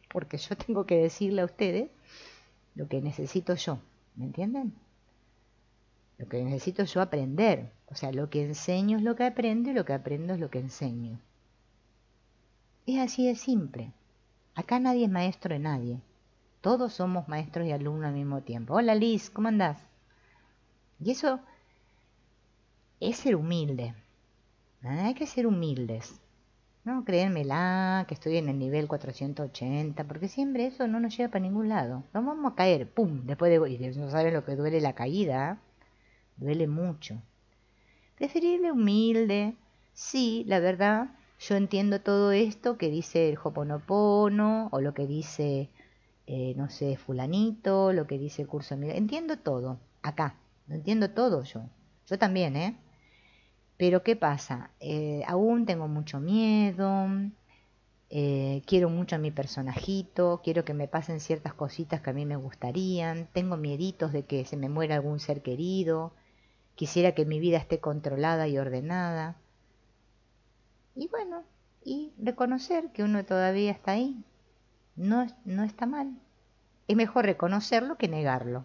porque yo tengo que decirle a ustedes lo que necesito yo, ¿me entienden? Lo que necesito yo aprender. O sea, lo que enseño es lo que aprendo y lo que aprendo es lo que enseño. Es así de simple. Acá nadie es maestro de nadie. Todos somos maestros y alumnos al mismo tiempo. Hola Liz, ¿cómo andás? Y eso es ser humilde. Hay que ser humildes. No creérmela, que estoy en el nivel 480, porque siempre eso no nos lleva para ningún lado. Nos vamos a caer, ¡pum! Después de... Y no saben lo que duele la caída, ¿eh? Duele mucho. Preferible humilde. Sí, la verdad, yo entiendo todo esto que dice el Hoponopono, o lo que dice, no sé, fulanito, lo que dice el curso de... Entiendo todo, acá. Lo entiendo todo yo. Yo también, ¿eh? Pero ¿qué pasa? Aún tengo mucho miedo, quiero mucho a mi personajito, quiero que me pasen ciertas cositas que a mí me gustarían, tengo mieditos de que se me muera algún ser querido, quisiera que mi vida esté controlada y ordenada. Y bueno, y reconocer que uno todavía está ahí, no está mal. Es mejor reconocerlo que negarlo.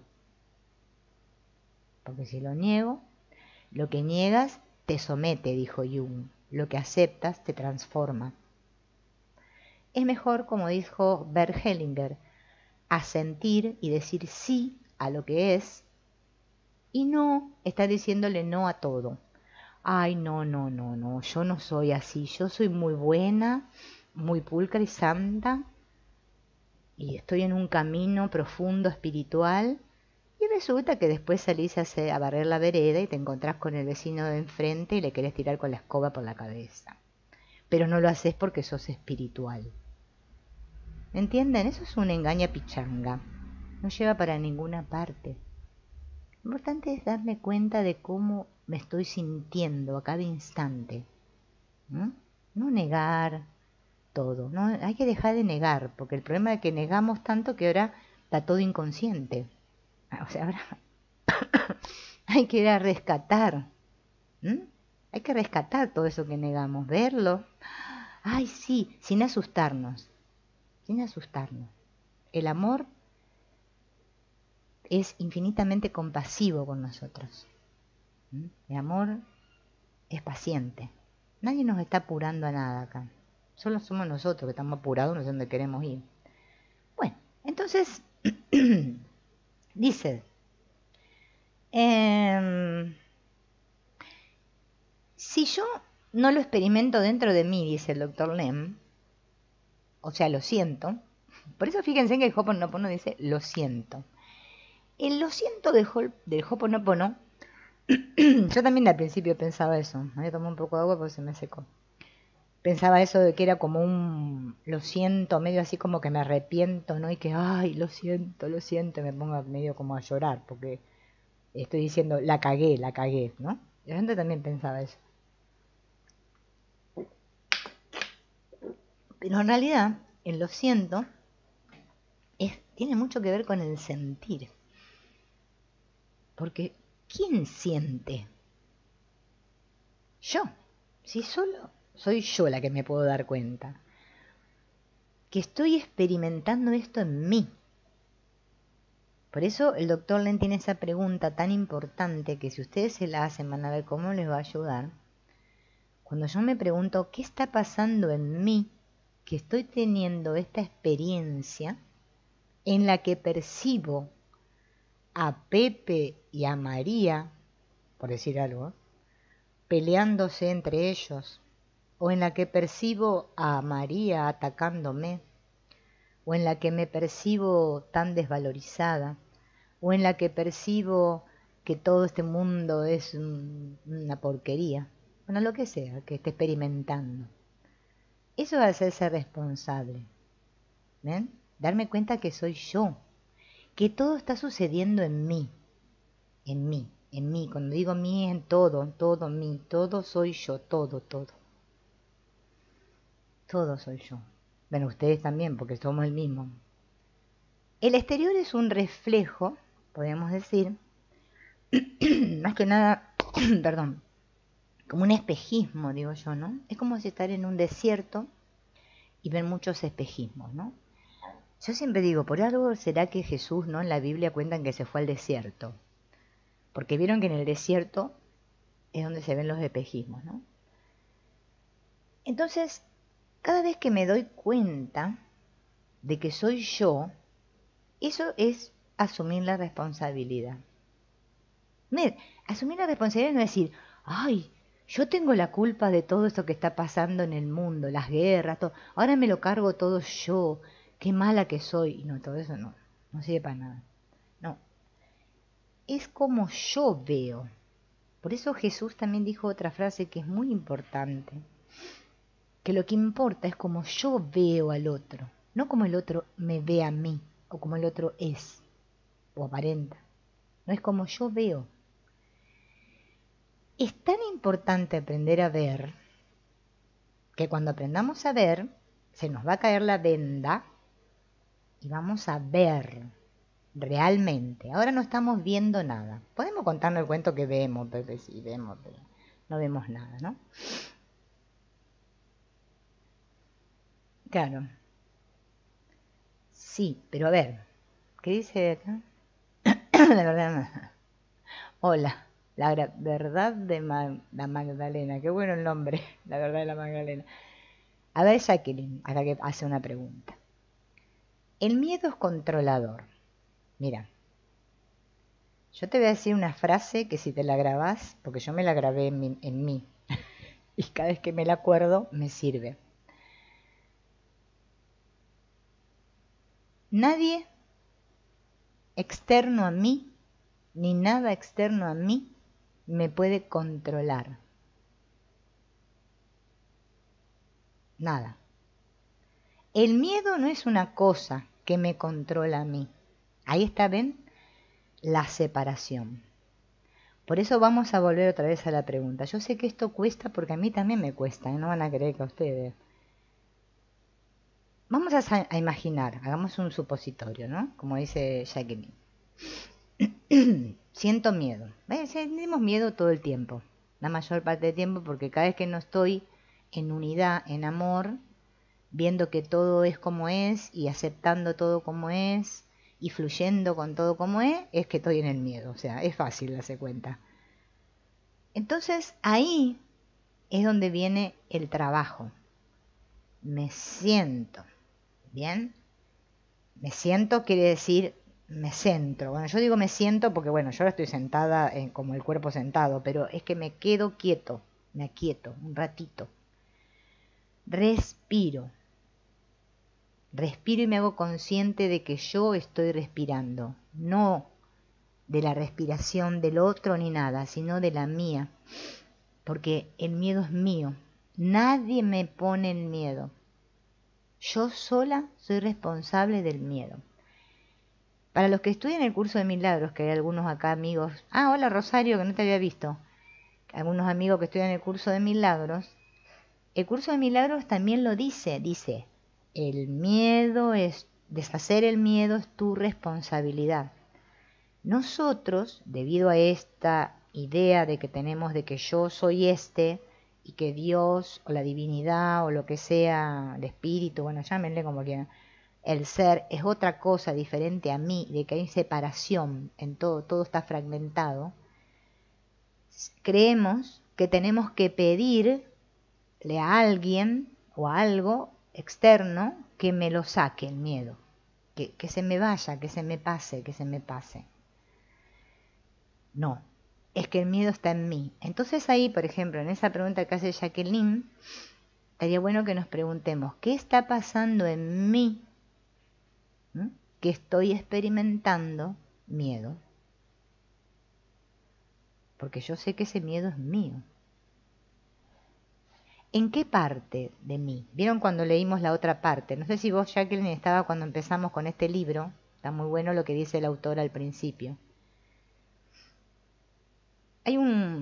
Porque si lo niego, lo que niegas te somete, dijo Jung. Lo que aceptas te transforma. Es mejor, como dijo Bert Hellinger, asentir y decir sí a lo que es y no estar diciéndole no a todo. Ay, no, no, no, no, yo no soy así, yo soy muy buena, muy pulcra y santa y estoy en un camino profundo espiritual y resulta que después salís a barrer la vereda y te encontrás con el vecino de enfrente y le querés tirar con la escoba por la cabeza. Pero no lo haces porque sos espiritual. ¿Entienden? Eso es una engaña pichanga. No lleva para ninguna parte. Lo importante es darme cuenta de cómo me estoy sintiendo a cada instante. ¿Mm? No negar todo. No, hay que dejar de negar, porque el problema es que negamos tanto que ahora está todo inconsciente. O sea, ahora hay que ir a rescatar. ¿Mm? Hay que rescatar todo eso que negamos, verlo. Ay, sí, sin asustarnos. Sin asustarnos. El amor es infinitamente compasivo con nosotros. El amor es paciente. Nadie nos está apurando a nada acá. Solo somos nosotros que estamos apurados, no sé dónde queremos ir. Bueno, entonces, dice, si yo no lo experimento dentro de mí, dice el doctor Lem, o sea, lo siento. Por eso fíjense que el Hoponopono dice, lo siento. El lo siento del Hoponopono, yo también al principio pensaba eso. Me voy a tomar un poco de agua porque se me secó. Pensaba eso de que era como un, lo siento, medio así como que me arrepiento, ¿no? Y que, ay, lo siento, me pongo medio como a llorar, porque estoy diciendo, la cagué, ¿no? La gente también pensaba eso. Pero en realidad, el lo siento tiene mucho que ver con el sentir. Porque, ¿quién siente? Yo. Si solo soy yo la que me puedo dar cuenta. Que estoy experimentando esto en mí. Por eso el doctor Len tiene esa pregunta tan importante que si ustedes se la hacen van a ver cómo les va a ayudar. Cuando yo me pregunto qué está pasando en mí, que estoy teniendo esta experiencia en la que percibo a Pepe y a María, por decir algo, peleándose entre ellos, o en la que percibo a María atacándome, o en la que me percibo tan desvalorizada, o en la que percibo que todo este mundo es una porquería, bueno, lo que sea, que esté experimentando. Eso es hacerse responsable, ¿ven? Darme cuenta que soy yo, que todo está sucediendo en mí, cuando digo mí es en todo mí, todo soy yo, todo soy yo. Bueno, ustedes también, porque somos el mismo. El exterior es un reflejo, podríamos decir, más que nada, perdón, como un espejismo, digo yo, ¿no? Es como si estar en un desierto y ver muchos espejismos, ¿no? Yo siempre digo, por algo será que Jesús, ¿no? En la Biblia cuentan que se fue al desierto. Porque vieron que en el desierto es donde se ven los espejismos, ¿no? Entonces, cada vez que me doy cuenta de que soy yo, eso es asumir la responsabilidad. Mir, asumir la responsabilidad no es decir, ay, yo tengo la culpa de todo esto que está pasando en el mundo, las guerras, todo. Ahora me lo cargo todo yo, qué mala que soy. Y no, todo eso no sirve para nada. No, es como yo veo. Por eso Jesús también dijo otra frase que es muy importante, que lo que importa es como yo veo al otro, no como el otro me ve a mí, o como el otro es, o aparenta. No es como yo veo. Es tan importante aprender a ver, que cuando aprendamos a ver, se nos va a caer la venda y vamos a ver realmente. Ahora no estamos viendo nada. Podemos contarnos el cuento que vemos, pero sí vemos, pero no vemos nada, ¿no? Claro. Sí, pero a ver, ¿qué dice acá? La verdad, hola, la verdad de la Magdalena, qué bueno el nombre, la verdad de la Magdalena. A ver, Jacqueline, acá que hace una pregunta. El miedo es controlador. Mira, yo te voy a decir una frase que si te la grabás, porque yo me la grabé en mí, y cada vez que me la acuerdo me sirve. Nadie externo a mí, ni nada externo a mí, me puede controlar. Nada. El miedo no es una cosa que me controla a mí. Ahí está, ¿ven? La separación. Por eso vamos a volver otra vez a la pregunta. Yo sé que esto cuesta porque a mí también me cuesta, no van a creer que a ustedes. Vamos a imaginar, hagamos un supositorio, ¿no? Como dice Jacqueline. Siento miedo. Sentimos miedo todo el tiempo, la mayor parte del tiempo, porque cada vez que no estoy en unidad, en amor, viendo que todo es como es y aceptando todo como es y fluyendo con todo como es que estoy en el miedo. O sea, es fácil darse cuenta. Entonces ahí es donde viene el trabajo. Me siento, ¿bien? Me siento quiere decir me centro. Bueno, yo digo me siento porque, bueno, yo ahora estoy sentada como el cuerpo sentado, pero es que me quedo quieto, me aquieto un ratito. Respiro. Respiro y me hago consciente de que yo estoy respirando, no de la respiración del otro ni nada, sino de la mía, porque el miedo es mío. Nadie me pone el miedo. Yo sola soy responsable del miedo. Para los que estudian el curso de milagros, que hay algunos acá amigos, hola Rosario, que no te había visto, algunos amigos que estudian el curso de milagros, el curso de milagros también lo dice, el miedo es, deshacer el miedo es tu responsabilidad. Nosotros, debido a esta idea de que tenemos de que yo soy y que Dios o la divinidad o lo que sea, el espíritu, bueno, llámenle como quieran, el ser es otra cosa diferente a mí, de que hay separación en todo está fragmentado, creemos que tenemos que pedirle a alguien o a algo externo que me lo saque el miedo, que se me vaya, que se me pase, que se me pase. No, es que el miedo está en mí. Entonces ahí, por ejemplo, en esa pregunta que hace Jacqueline, estaría bueno que nos preguntemos, ¿qué está pasando en mí? Que estoy experimentando miedo. Porque yo sé que ese miedo es mío. ¿En qué parte de mí? ¿Vieron cuando leímos la otra parte? No sé si vos, Jacqueline, estaba cuando empezamos con este libro. Está muy bueno lo que dice el autor al principio. Hay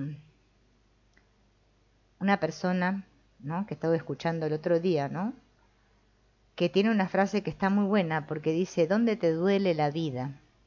una persona, ¿no?, que estaba escuchando el otro día, ¿no?, que tiene una frase que está muy buena porque dice, ¿dónde te duele la vida?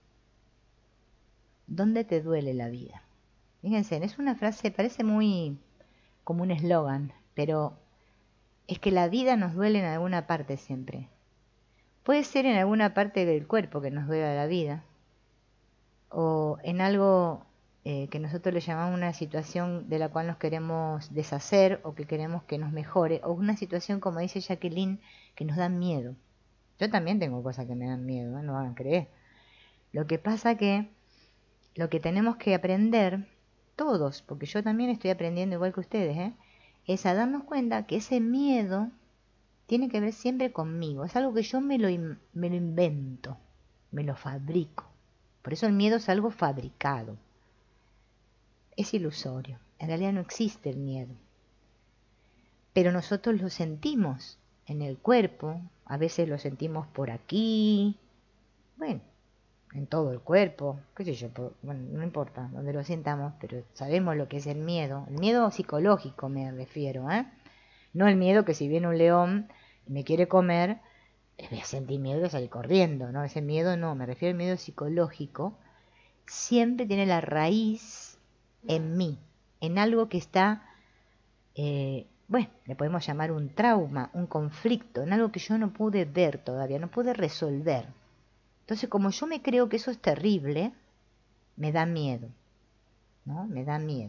¿Dónde te duele la vida? Fíjense, es una frase, parece muy como un eslogan, pero es que la vida nos duele en alguna parte siempre. Puede ser en alguna parte del cuerpo que nos duela la vida, o en algo que nosotros le llamamos una situación de la cual nos queremos deshacer o que queremos que nos mejore, o una situación, como dice Jacqueline, que nos da miedo. Yo también tengo cosas que me dan miedo, no van a creer. Lo que pasa que lo que tenemos que aprender, todos, porque yo también estoy aprendiendo igual que ustedes, es a darnos cuenta que ese miedo tiene que ver siempre conmigo. Es algo que yo me lo invento, me lo fabrico. Por eso el miedo es algo fabricado. Es ilusorio. En realidad no existe el miedo. Pero nosotros lo sentimos en el cuerpo. A veces lo sentimos por aquí. Bueno, en todo el cuerpo. Qué sé yo, bueno, no importa donde lo sintamos, pero sabemos lo que es el miedo. El miedo psicológico me refiero, No el miedo que si viene un león y me quiere comer, voy a sentir miedo y salir corriendo, ¿no? Ese miedo no, me refiero al miedo psicológico. Siempre tiene la raíz en mí, en algo que está, bueno, le podemos llamar un trauma, un conflicto, en algo que yo no pude ver todavía, no pude resolver. Entonces, como yo me creo que eso es terrible, me da miedo, ¿no? Me da miedo.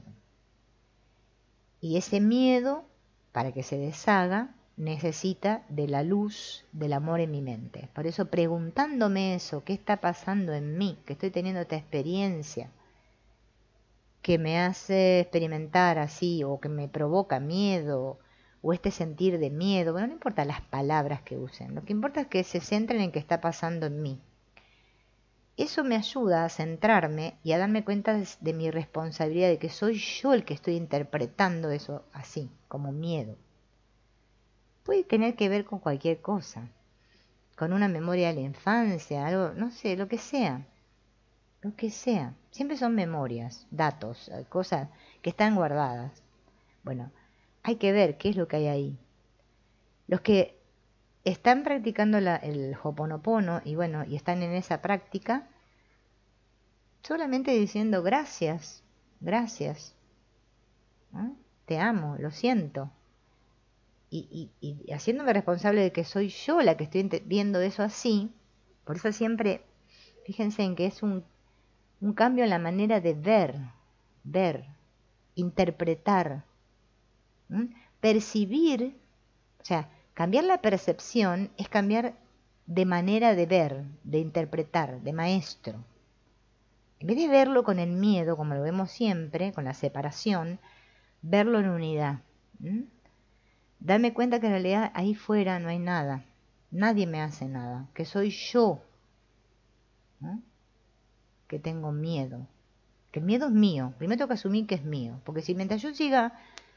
Y ese miedo, para que se deshaga, necesita de la luz del amor en mi mente. Por eso preguntándome eso, ¿qué está pasando en mí? Que estoy teniendo esta experiencia que me hace experimentar así, o que me provoca miedo, o este sentir de miedo. Bueno, no importa las palabras que usen, lo que importa es que se centren en qué está pasando en mí. Eso me ayuda a centrarme y a darme cuenta de mi responsabilidad, de que soy yo el que estoy interpretando eso así, como miedo. Puede tener que ver con cualquier cosa, con una memoria de la infancia, algo, no sé, lo que sea. Lo que sea. Siempre son memorias, datos, cosas que están guardadas. Bueno, hay que ver qué es lo que hay ahí. Los que están practicando el Ho'oponopono y bueno, y están en esa práctica, solamente diciendo gracias, gracias, ¿no? Te amo, lo siento. Y haciéndome responsable de que soy yo la que estoy viendo eso así. Por eso siempre, fíjense en que es un cambio en la manera de ver, interpretar, percibir. O sea, cambiar la percepción es cambiar de manera de ver, de interpretar, de maestro. En vez de verlo con el miedo, como lo vemos siempre, con la separación, verlo en unidad. Darme cuenta que en realidad ahí fuera no hay nada. Nadie me hace nada. Que soy yo, ¿no?, que tengo miedo. Que el miedo es mío. Primero tengo que asumir que es mío. Porque si mientras yo siga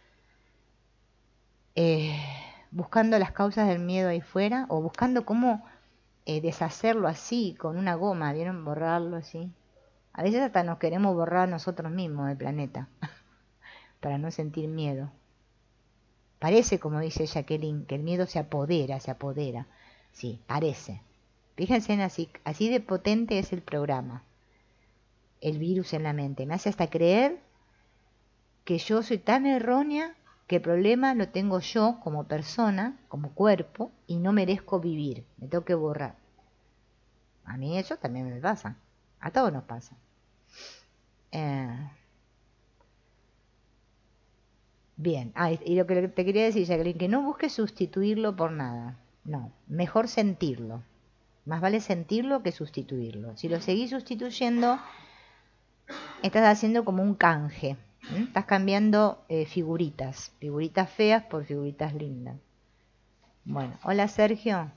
buscando las causas del miedo ahí fuera, o buscando cómo deshacerlo así, con una goma, ¿vieron? Borrarlo así. A veces hasta nos queremos borrar nosotros mismos del planeta, para no sentir miedo. Parece, como dice Jacqueline, que el miedo se apodera. Sí, parece. Fíjense en así de potente es el programa. El virus en la mente. Me hace hasta creer que yo soy tan errónea que el problema lo tengo yo como persona, como cuerpo, y no merezco vivir. Me tengo que borrar. A mí eso también me pasa. A todos nos pasa. Bien. Y lo que te quería decir, Jacqueline, que no busques sustituirlo por nada. No, mejor sentirlo. Más vale sentirlo que sustituirlo. Si lo seguís sustituyendo, estás haciendo como un canje. Estás cambiando figuritas feas por figuritas lindas. Bueno, hola Sergio.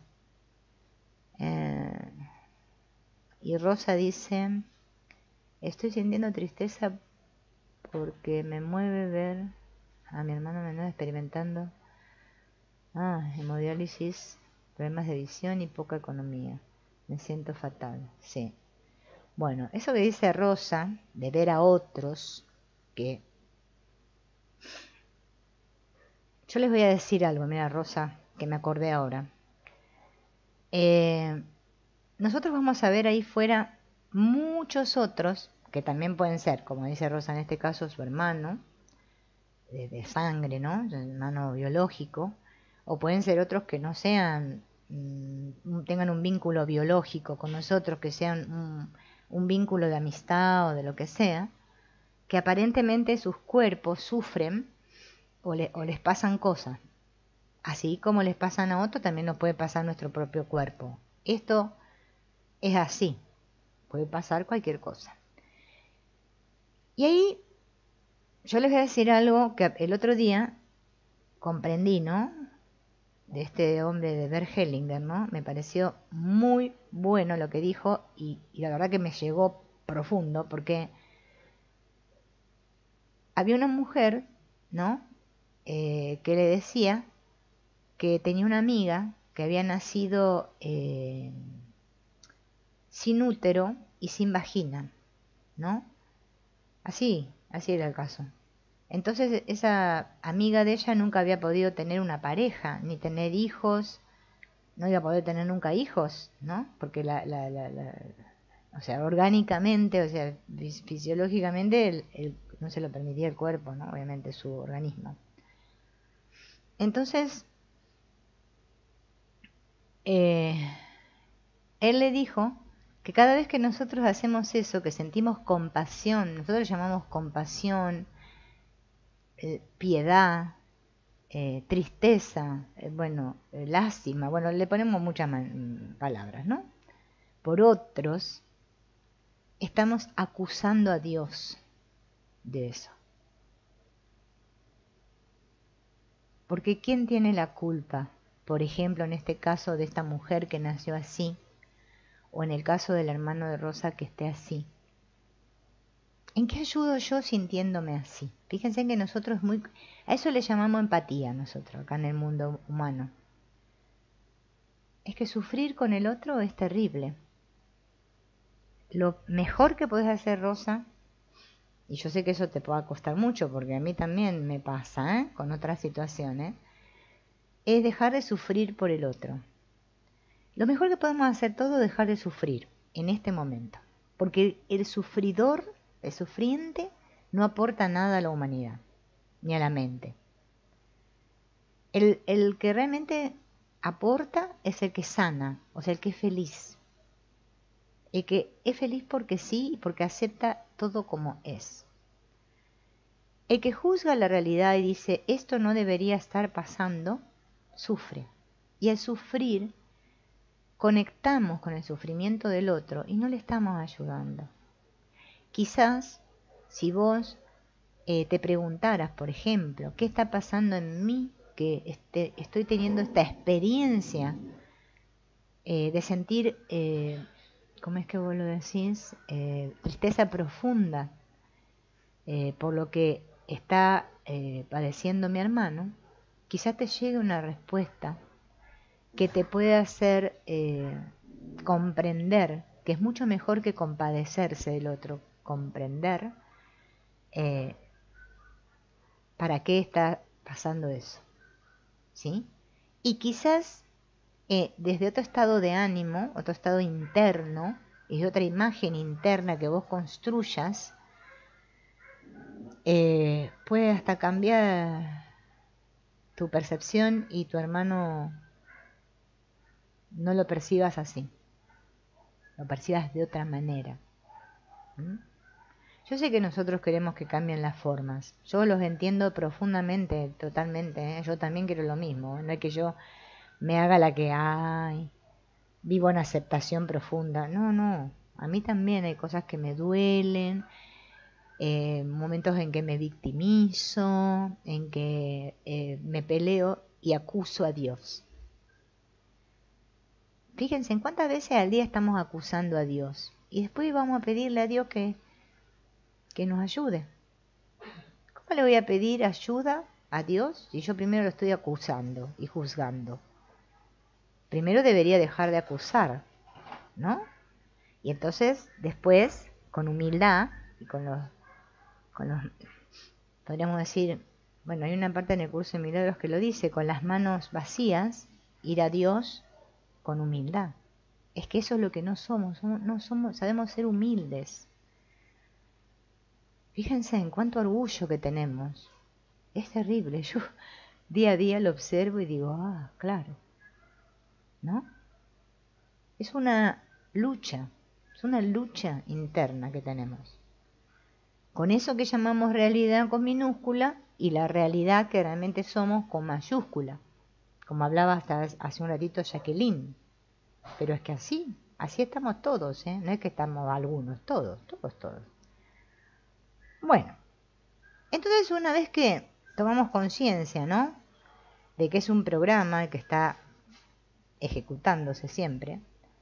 Y Rosa dice, estoy sintiendo tristeza porque me mueve ver a mi hermano menor experimentando hemodiálisis, problemas de visión y poca economía. Me siento fatal. Sí. Bueno, eso que dice Rosa, de ver a otros, que yo les voy a decir algo, mira Rosa, que me acordé ahora. Nosotros vamos a ver ahí fuera muchos otros, que también pueden ser, como dice Rosa en este caso, su hermano, de sangre, ¿no? Su hermano biológico, o pueden ser otros que no sean tengan un vínculo biológico con nosotros, que sea un vínculo de amistad o de lo que sea, que aparentemente sus cuerpos sufren o les pasan cosas. Así como les pasan a otros, también nos puede pasar a nuestro propio cuerpo. Esto es así, puede pasar cualquier cosa. Y ahí yo les voy a decir algo que el otro día comprendí, ¿no? De este hombre de Bert Hellinger, ¿no? Me pareció muy bueno lo que dijo y la verdad que me llegó profundo porque había una mujer, ¿no? Que le decía que tenía una amiga que había nacido sin útero y sin vagina, ¿no? Así era el caso. Entonces esa amiga de ella nunca había podido tener una pareja, ni tener hijos, no iba a poder tener nunca hijos, ¿no? Porque o sea, orgánicamente, o sea, fisiológicamente no se lo permitía el cuerpo, ¿no? Obviamente su organismo. Entonces, él le dijo que cada vez que nosotros hacemos eso, que sentimos compasión, nosotros le llamamos compasión, piedad, tristeza, lástima, bueno, le ponemos muchas palabras, ¿no? Por otros, estamos acusando a Dios de eso. Porque ¿quién tiene la culpa? Por ejemplo, en este caso de esta mujer que nació así, o en el caso del hermano de Rosa que esté así. ¿En qué ayudo yo sintiéndome así? Fíjense que nosotros a eso le llamamos empatía nosotros, acá en el mundo humano. Es que sufrir con el otro es terrible. Lo mejor que podés hacer, Rosa, y yo sé que eso te puede costar mucho, porque a mí también me pasa, con otras situaciones, es dejar de sufrir por el otro. Lo mejor que podemos hacer todos es dejar de sufrir en este momento, porque el sufridor, el sufriente, no aporta nada a la humanidad, ni a la mente. El que realmente aporta es el que sana, o sea, el que es feliz. El que es feliz porque sí y porque acepta todo como es. El que juzga la realidad y dice, esto no debería estar pasando, sufre. Y al sufrir, conectamos con el sufrimiento del otro y no le estamos ayudando. Quizás, si vos te preguntaras, por ejemplo, ¿qué está pasando en mí que estoy teniendo esta experiencia de sentir, ¿cómo es que vos lo decís? Tristeza profunda por lo que está padeciendo mi hermano? Quizás te llegue una respuesta que te puede hacer comprender, que es mucho mejor que compadecerse del otro, comprender para qué está pasando eso, ¿sí? Y quizás desde otro estado de ánimo, otro estado interno, y otra imagen interna que vos construyas, puede hasta cambiar tu percepción y tu hermano no lo percibas así, lo percibas de otra manera. ¿Mm? Yo sé que nosotros queremos que cambien las formas, yo los entiendo profundamente, totalmente, yo también quiero lo mismo, no es que yo me haga la que hay, vivo en aceptación profunda, no, a mí también hay cosas que me duelen, momentos en que me victimizo, en que me peleo y acuso a Dios. Fíjense en cuántas veces al día estamos acusando a Dios y después vamos a pedirle a Dios que nos ayude. ¿Cómo le voy a pedir ayuda a Dios si yo primero lo estoy acusando y juzgando? Primero debería dejar de acusar, ¿no? Y entonces después, con humildad y con los podríamos decir, bueno, hay una parte en el curso de milagros que lo dice, con las manos vacías, ir a Dios con humildad. Es que eso es lo que no somos, sabemos ser humildes. Fíjense en cuánto orgullo que tenemos. Es terrible, yo día a día lo observo y digo, claro. ¿no? Es una lucha interna que tenemos. Con eso que llamamos realidad con minúscula y la realidad que realmente somos con mayúscula. Como hablaba hasta hace un ratito Jacqueline. Pero es que así estamos todos, ¿eh? No es que estamos algunos, todos. Bueno, entonces una vez que tomamos conciencia, ¿no? De que es un programa que está ejecutándose siempre,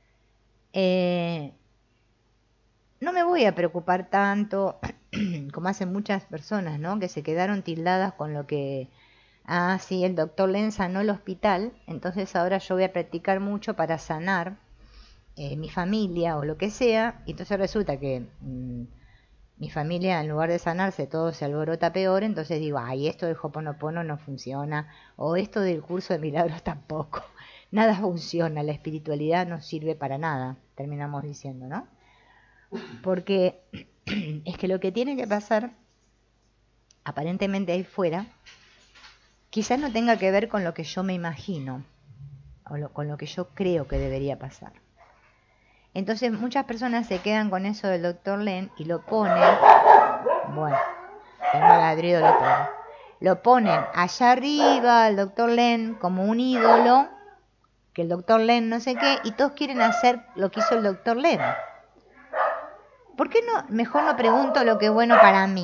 no me voy a preocupar tanto como hacen muchas personas, ¿no? Que se quedaron tildadas con lo que, sí, el doctor Len sanó el hospital, entonces ahora yo voy a practicar mucho para sanar mi familia o lo que sea, y entonces resulta que mi familia en lugar de sanarse todo se alborota peor, entonces digo, ay, esto del Ho'oponopono no funciona, o esto del curso de milagros tampoco, nada funciona, la espiritualidad no sirve para nada, terminamos diciendo, ¿no? Porque es que lo que tiene que pasar aparentemente ahí fuera quizás no tenga que ver con lo que yo me imagino o con lo que yo creo que debería pasar. Entonces muchas personas se quedan con eso del doctor Len y lo ponen, bueno, tengo ladrido lo peor, lo ponen allá arriba al doctor Len como un ídolo, que el doctor Len no sé qué, y todos quieren hacer lo que hizo el doctor Len. ¿Por qué no, mejor no pregunto lo que es bueno para mí?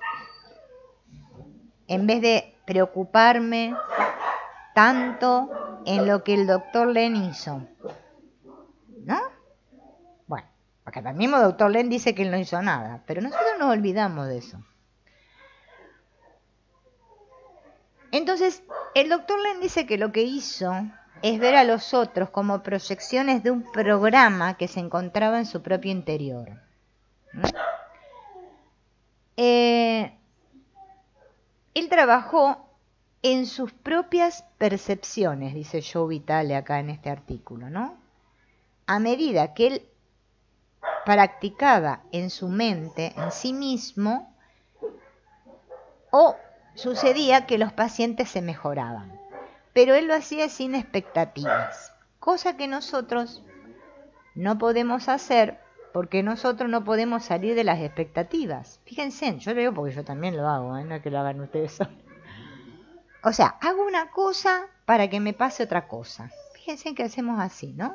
En vez de preocuparme tanto en lo que el doctor Len hizo, ¿no? Bueno, porque el mismo doctor Len dice que él no hizo nada, pero nosotros nos olvidamos de eso. Entonces, el doctor Len dice que lo que hizo es ver a los otros como proyecciones de un programa que se encontraba en su propio interior. Él trabajó en sus propias percepciones, dice Joe Vitale acá en este artículo, ¿no? A medida que él practicaba en su mente, en sí mismo, o sucedía que los pacientes se mejoraban. Pero él lo hacía sin expectativas, cosa que nosotros no podemos hacer porque nosotros no podemos salir de las expectativas. Fíjense, yo lo digo porque yo también lo hago, no es que lo hagan ustedes solos. O sea, hago una cosa para que me pase otra cosa. Fíjense que hacemos así, ¿no?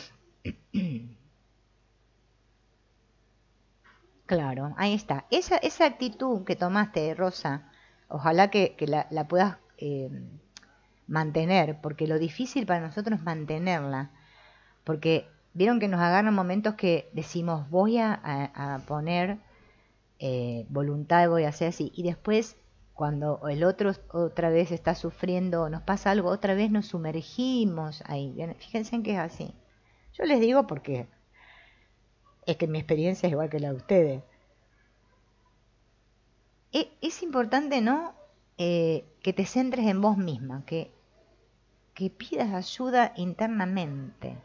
Claro, ahí está. Esa actitud que tomaste, Rosa, ojalá que la puedas mantener, porque lo difícil para nosotros es mantenerla. Porque vieron que nos agarran momentos que decimos, voy a poner voluntad, voy a hacer así. Y después, cuando el otro otra vez está sufriendo, nos pasa algo, otra vez nos sumergimos ahí. Fíjense en que es así. Yo les digo porque es que mi experiencia es igual que la de ustedes. Es importante, ¿no? Que te centres en vos misma, que pidas ayuda internamente,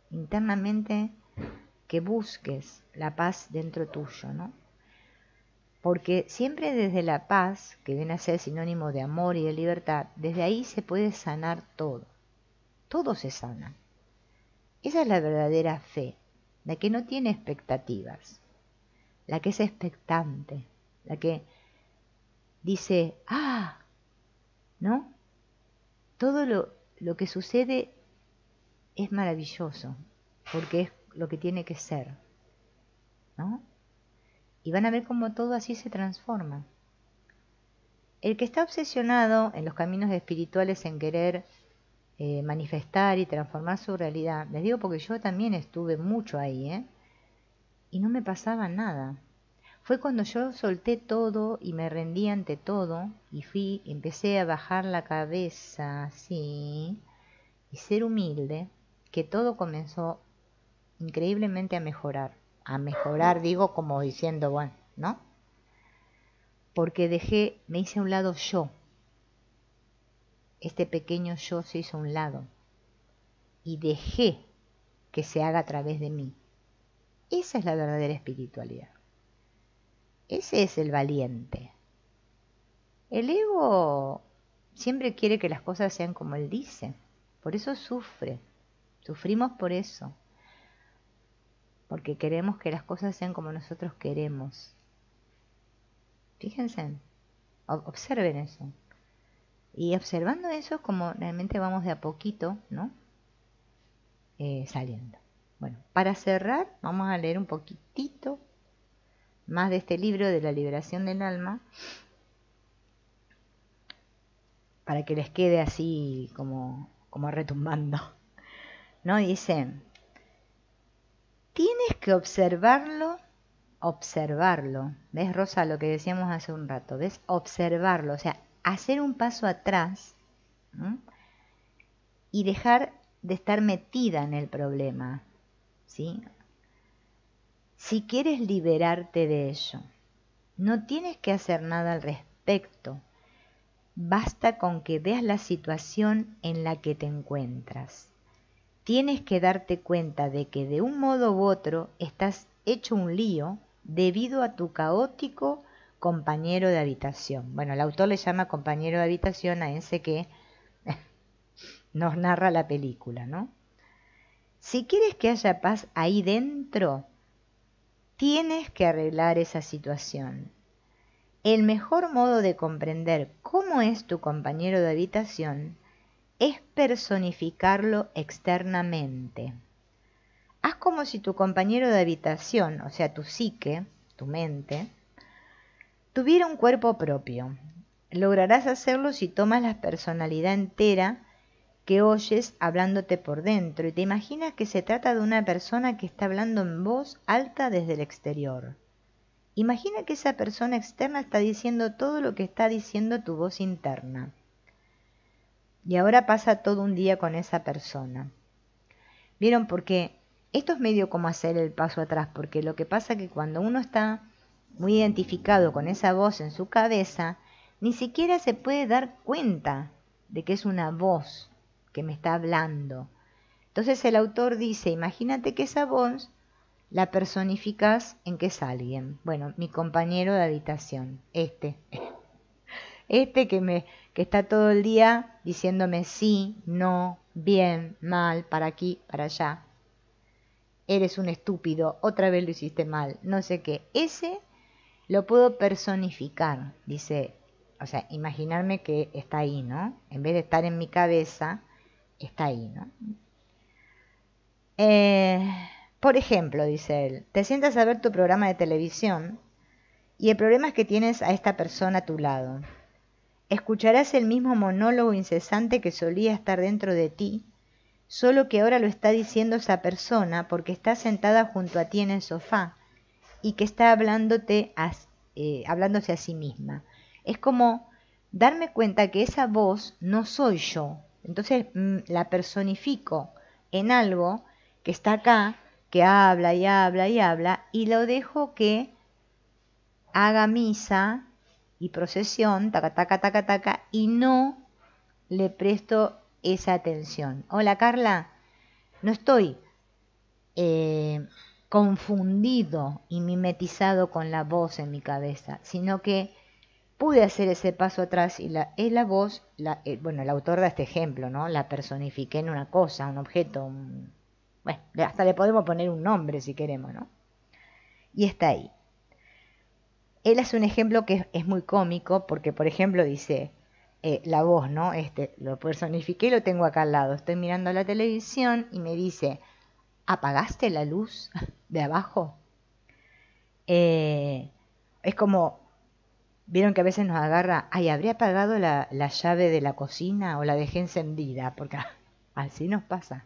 que busques la paz dentro tuyo, ¿no? Porque siempre desde la paz, que viene a ser sinónimo de amor y de libertad, desde ahí se puede sanar todo se sana. Esa es la verdadera fe, la que no tiene expectativas, la que es expectante, la que dice, ¿no? Todo lo que sucede es maravilloso, porque es lo que tiene que ser, ¿no? Y van a ver cómo todo así se transforma. El que está obsesionado en los caminos espirituales en querer manifestar y transformar su realidad, les digo porque yo también estuve mucho ahí, y no me pasaba nada. Fue cuando yo solté todo y me rendí ante todo y empecé a bajar la cabeza así y ser humilde, que todo comenzó increíblemente a mejorar. A mejorar digo como diciendo, bueno, ¿no? Porque me hice a un lado yo. Este pequeño yo se hizo a un lado. Y dejé que se haga a través de mí. Esa es la verdadera espiritualidad. Ese es el valiente. El ego siempre quiere que las cosas sean como él dice. Por eso sufre Sufrimos por eso, porque queremos que las cosas sean como nosotros queremos. Fíjense, observen eso. Y observando eso es como realmente vamos de a poquito, ¿no? Saliendo. Bueno, para cerrar, vamos a leer un poquitito más de este libro de la liberación del alma, para que les quede así como retumbando, ¿no? Dice, tienes que observarlo, ¿ves, Rosa, lo que decíamos hace un rato? ¿Ves? Observarlo, o sea, hacer un paso atrás, ¿no? Y dejar de estar metida en el problema, ¿sí? Si quieres liberarte de ello, no tienes que hacer nada al respecto. Basta con que veas la situación en la que te encuentras. Tienes que darte cuenta de que de un modo u otro estás hecho un lío debido a tu caótico compañero de habitación. Bueno, el autor le llama compañero de habitación a ese que nos narra la película, ¿no? Si quieres que haya paz ahí dentro, tienes que arreglar esa situación. El mejor modo de comprender cómo es tu compañero de habitación es personificarlo externamente. Haz como si tu compañero de habitación, o sea, tu psique, tu mente, tuviera un cuerpo propio. Lograrás hacerlo si tomas la personalidad entera que oyes hablándote por dentro y te imaginas que se trata de una persona que está hablando en voz alta desde el exterior. Imagina que esa persona externa está diciendo todo lo que está diciendo tu voz interna. Y ahora pasa todo un día con esa persona. ¿Vieron? Porque esto es medio como hacer el paso atrás, porque lo que pasa es que cuando uno está muy identificado con esa voz en su cabeza, ni siquiera se puede dar cuenta de que es una voz que me está hablando. Entonces el autor dice, imagínate que esa voz la personificas en que es alguien. Bueno, mi compañero de habitación, este que está todo el día diciéndome sí, no, bien, mal, para aquí, para allá. Eres un estúpido, otra vez lo hiciste mal, no sé qué. Ese lo puedo personificar, dice, o sea, imaginarme que está ahí, ¿no? En vez de estar en mi cabeza, está ahí, ¿no? Por ejemplo, dice él, te sientas a ver tu programa de televisión y el problema es que tienes a esta persona a tu lado. Escucharás el mismo monólogo incesante que solía estar dentro de ti, solo que ahora lo está diciendo esa persona porque está sentada junto a ti en el sofá y que está hablándose a sí misma. Es como darme cuenta que esa voz no soy yo. Entonces la personifico en algo que está acá, que habla y habla y habla, y lo dejo que haga misa y procesión, taca, taca, taca, taca, y no le presto esa atención. Hola Carla, no estoy confundido y mimetizado con la voz en mi cabeza, sino que pude hacer ese paso atrás y es la voz, bueno, el autor da este ejemplo, ¿no? La personifiqué en una cosa, un objeto, bueno, hasta le podemos poner un nombre si queremos, ¿no? Y está ahí. Él hace un ejemplo que es muy cómico porque, por ejemplo, dice, la voz, ¿no? Lo personifiqué y lo tengo acá al lado. Estoy mirando la televisión y me dice, ¿apagaste la luz de abajo? Es como, vieron que a veces nos agarra, ay, ¿habré apagado la llave de la cocina o la dejé encendida? Porque así nos pasa.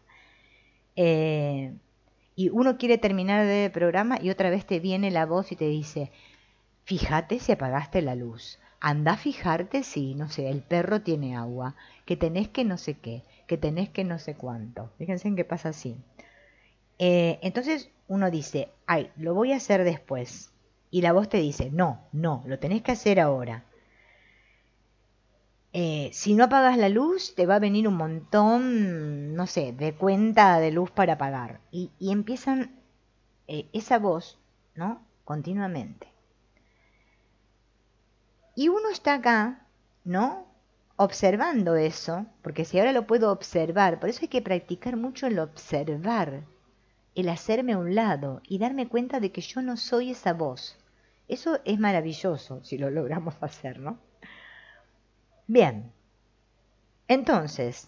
Y uno quiere terminar el programa y otra vez te viene la voz y te dice, fíjate si apagaste la luz. Anda a fijarte si, no sé, el perro tiene agua, que tenés que no sé qué, que tenés que no sé cuánto. Fíjense en qué pasa así. Entonces uno dice, ay, lo voy a hacer después. Y la voz te dice, no, no, lo tenés que hacer ahora. Si no apagas la luz, te va a venir un montón, no sé, de cuenta de luz para pagar. Y empiezan esa voz, ¿no? Continuamente. Y uno está acá, ¿no? observando eso, porque si ahora lo puedo observar, por eso hay que practicar mucho el observar, el hacerme a un lado y darme cuenta de que yo no soy esa voz. Eso es maravilloso si lo logramos hacer, ¿no? Bien, entonces,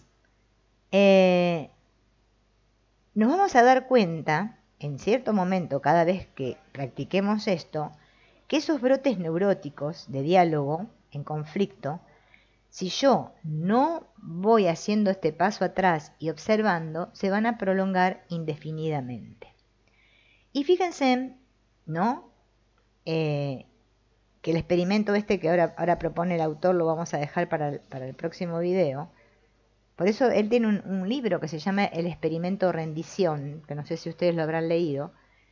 nos vamos a dar cuenta, en cierto momento, cada vez que practiquemos esto, que esos brotes neuróticos de diálogo en conflicto, si yo no voy haciendo este paso atrás y observando, se van a prolongar indefinidamente. Y fíjense, ¿no? Que el experimento este que ahora propone el autor lo vamos a dejar para el próximo video. Por eso él tiene un libro que se llama El experimento rendición, que no sé si ustedes lo habrán leído,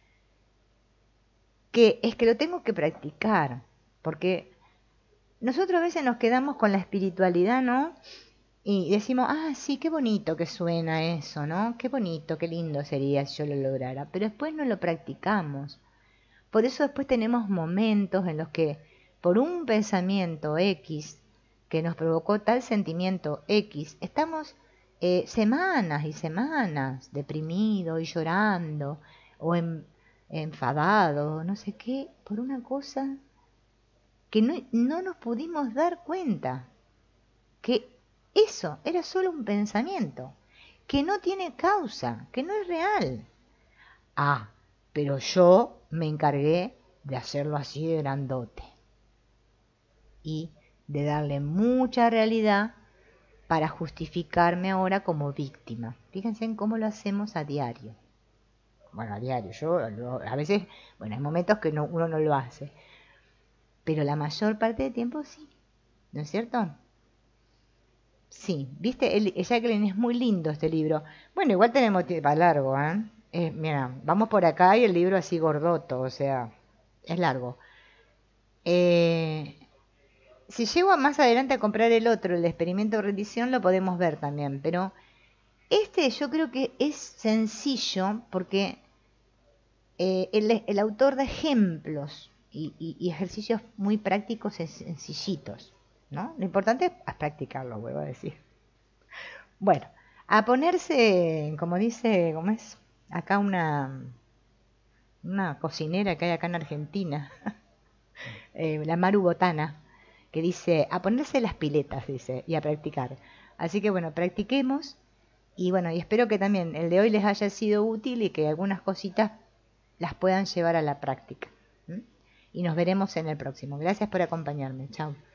que es que lo tengo que practicar, porque nosotros a veces nos quedamos con la espiritualidad, ¿no? Y decimos, ah, sí, qué bonito que suena eso, ¿no? Qué bonito, qué lindo sería si yo lo lograra, pero después no lo practicamos. Por eso después tenemos momentos en los que por un pensamiento X que nos provocó tal sentimiento X, estamos semanas y semanas deprimidos y llorando o enfadados, no sé qué, por una cosa que no nos pudimos dar cuenta, que eso era solo un pensamiento, que no tiene causa, que no es real. Ah, pero yo me encargué de hacerlo así de grandote y de darle mucha realidad para justificarme ahora como víctima. Fíjense en cómo lo hacemos a diario. Bueno, a diario, a veces, bueno, hay momentos que uno no lo hace, pero la mayor parte del tiempo sí, ¿no es cierto? Sí, viste, Jacqueline, es muy lindo este libro. Bueno, igual tenemos para largo, ¿eh? Mira, vamos por acá y el libro así gordoto, o sea, es largo. Si llego más adelante a comprar el otro, el experimento de rendición, lo podemos ver también, pero este yo creo que es sencillo porque el autor da ejemplos y ejercicios muy prácticos y sencillitos, ¿no? Lo importante es practicarlo, vuelvo a decir. Bueno, a ponerse, como dice, ¿cómo es? Acá una cocinera que hay acá en Argentina, la Maru Botana, que dice, a ponerse las piletas, dice, y a practicar. Así que bueno, practiquemos y bueno, y espero que también el de hoy les haya sido útil y que algunas cositas las puedan llevar a la práctica. ¿Mm? Y nos veremos en el próximo. Gracias por acompañarme. Chao.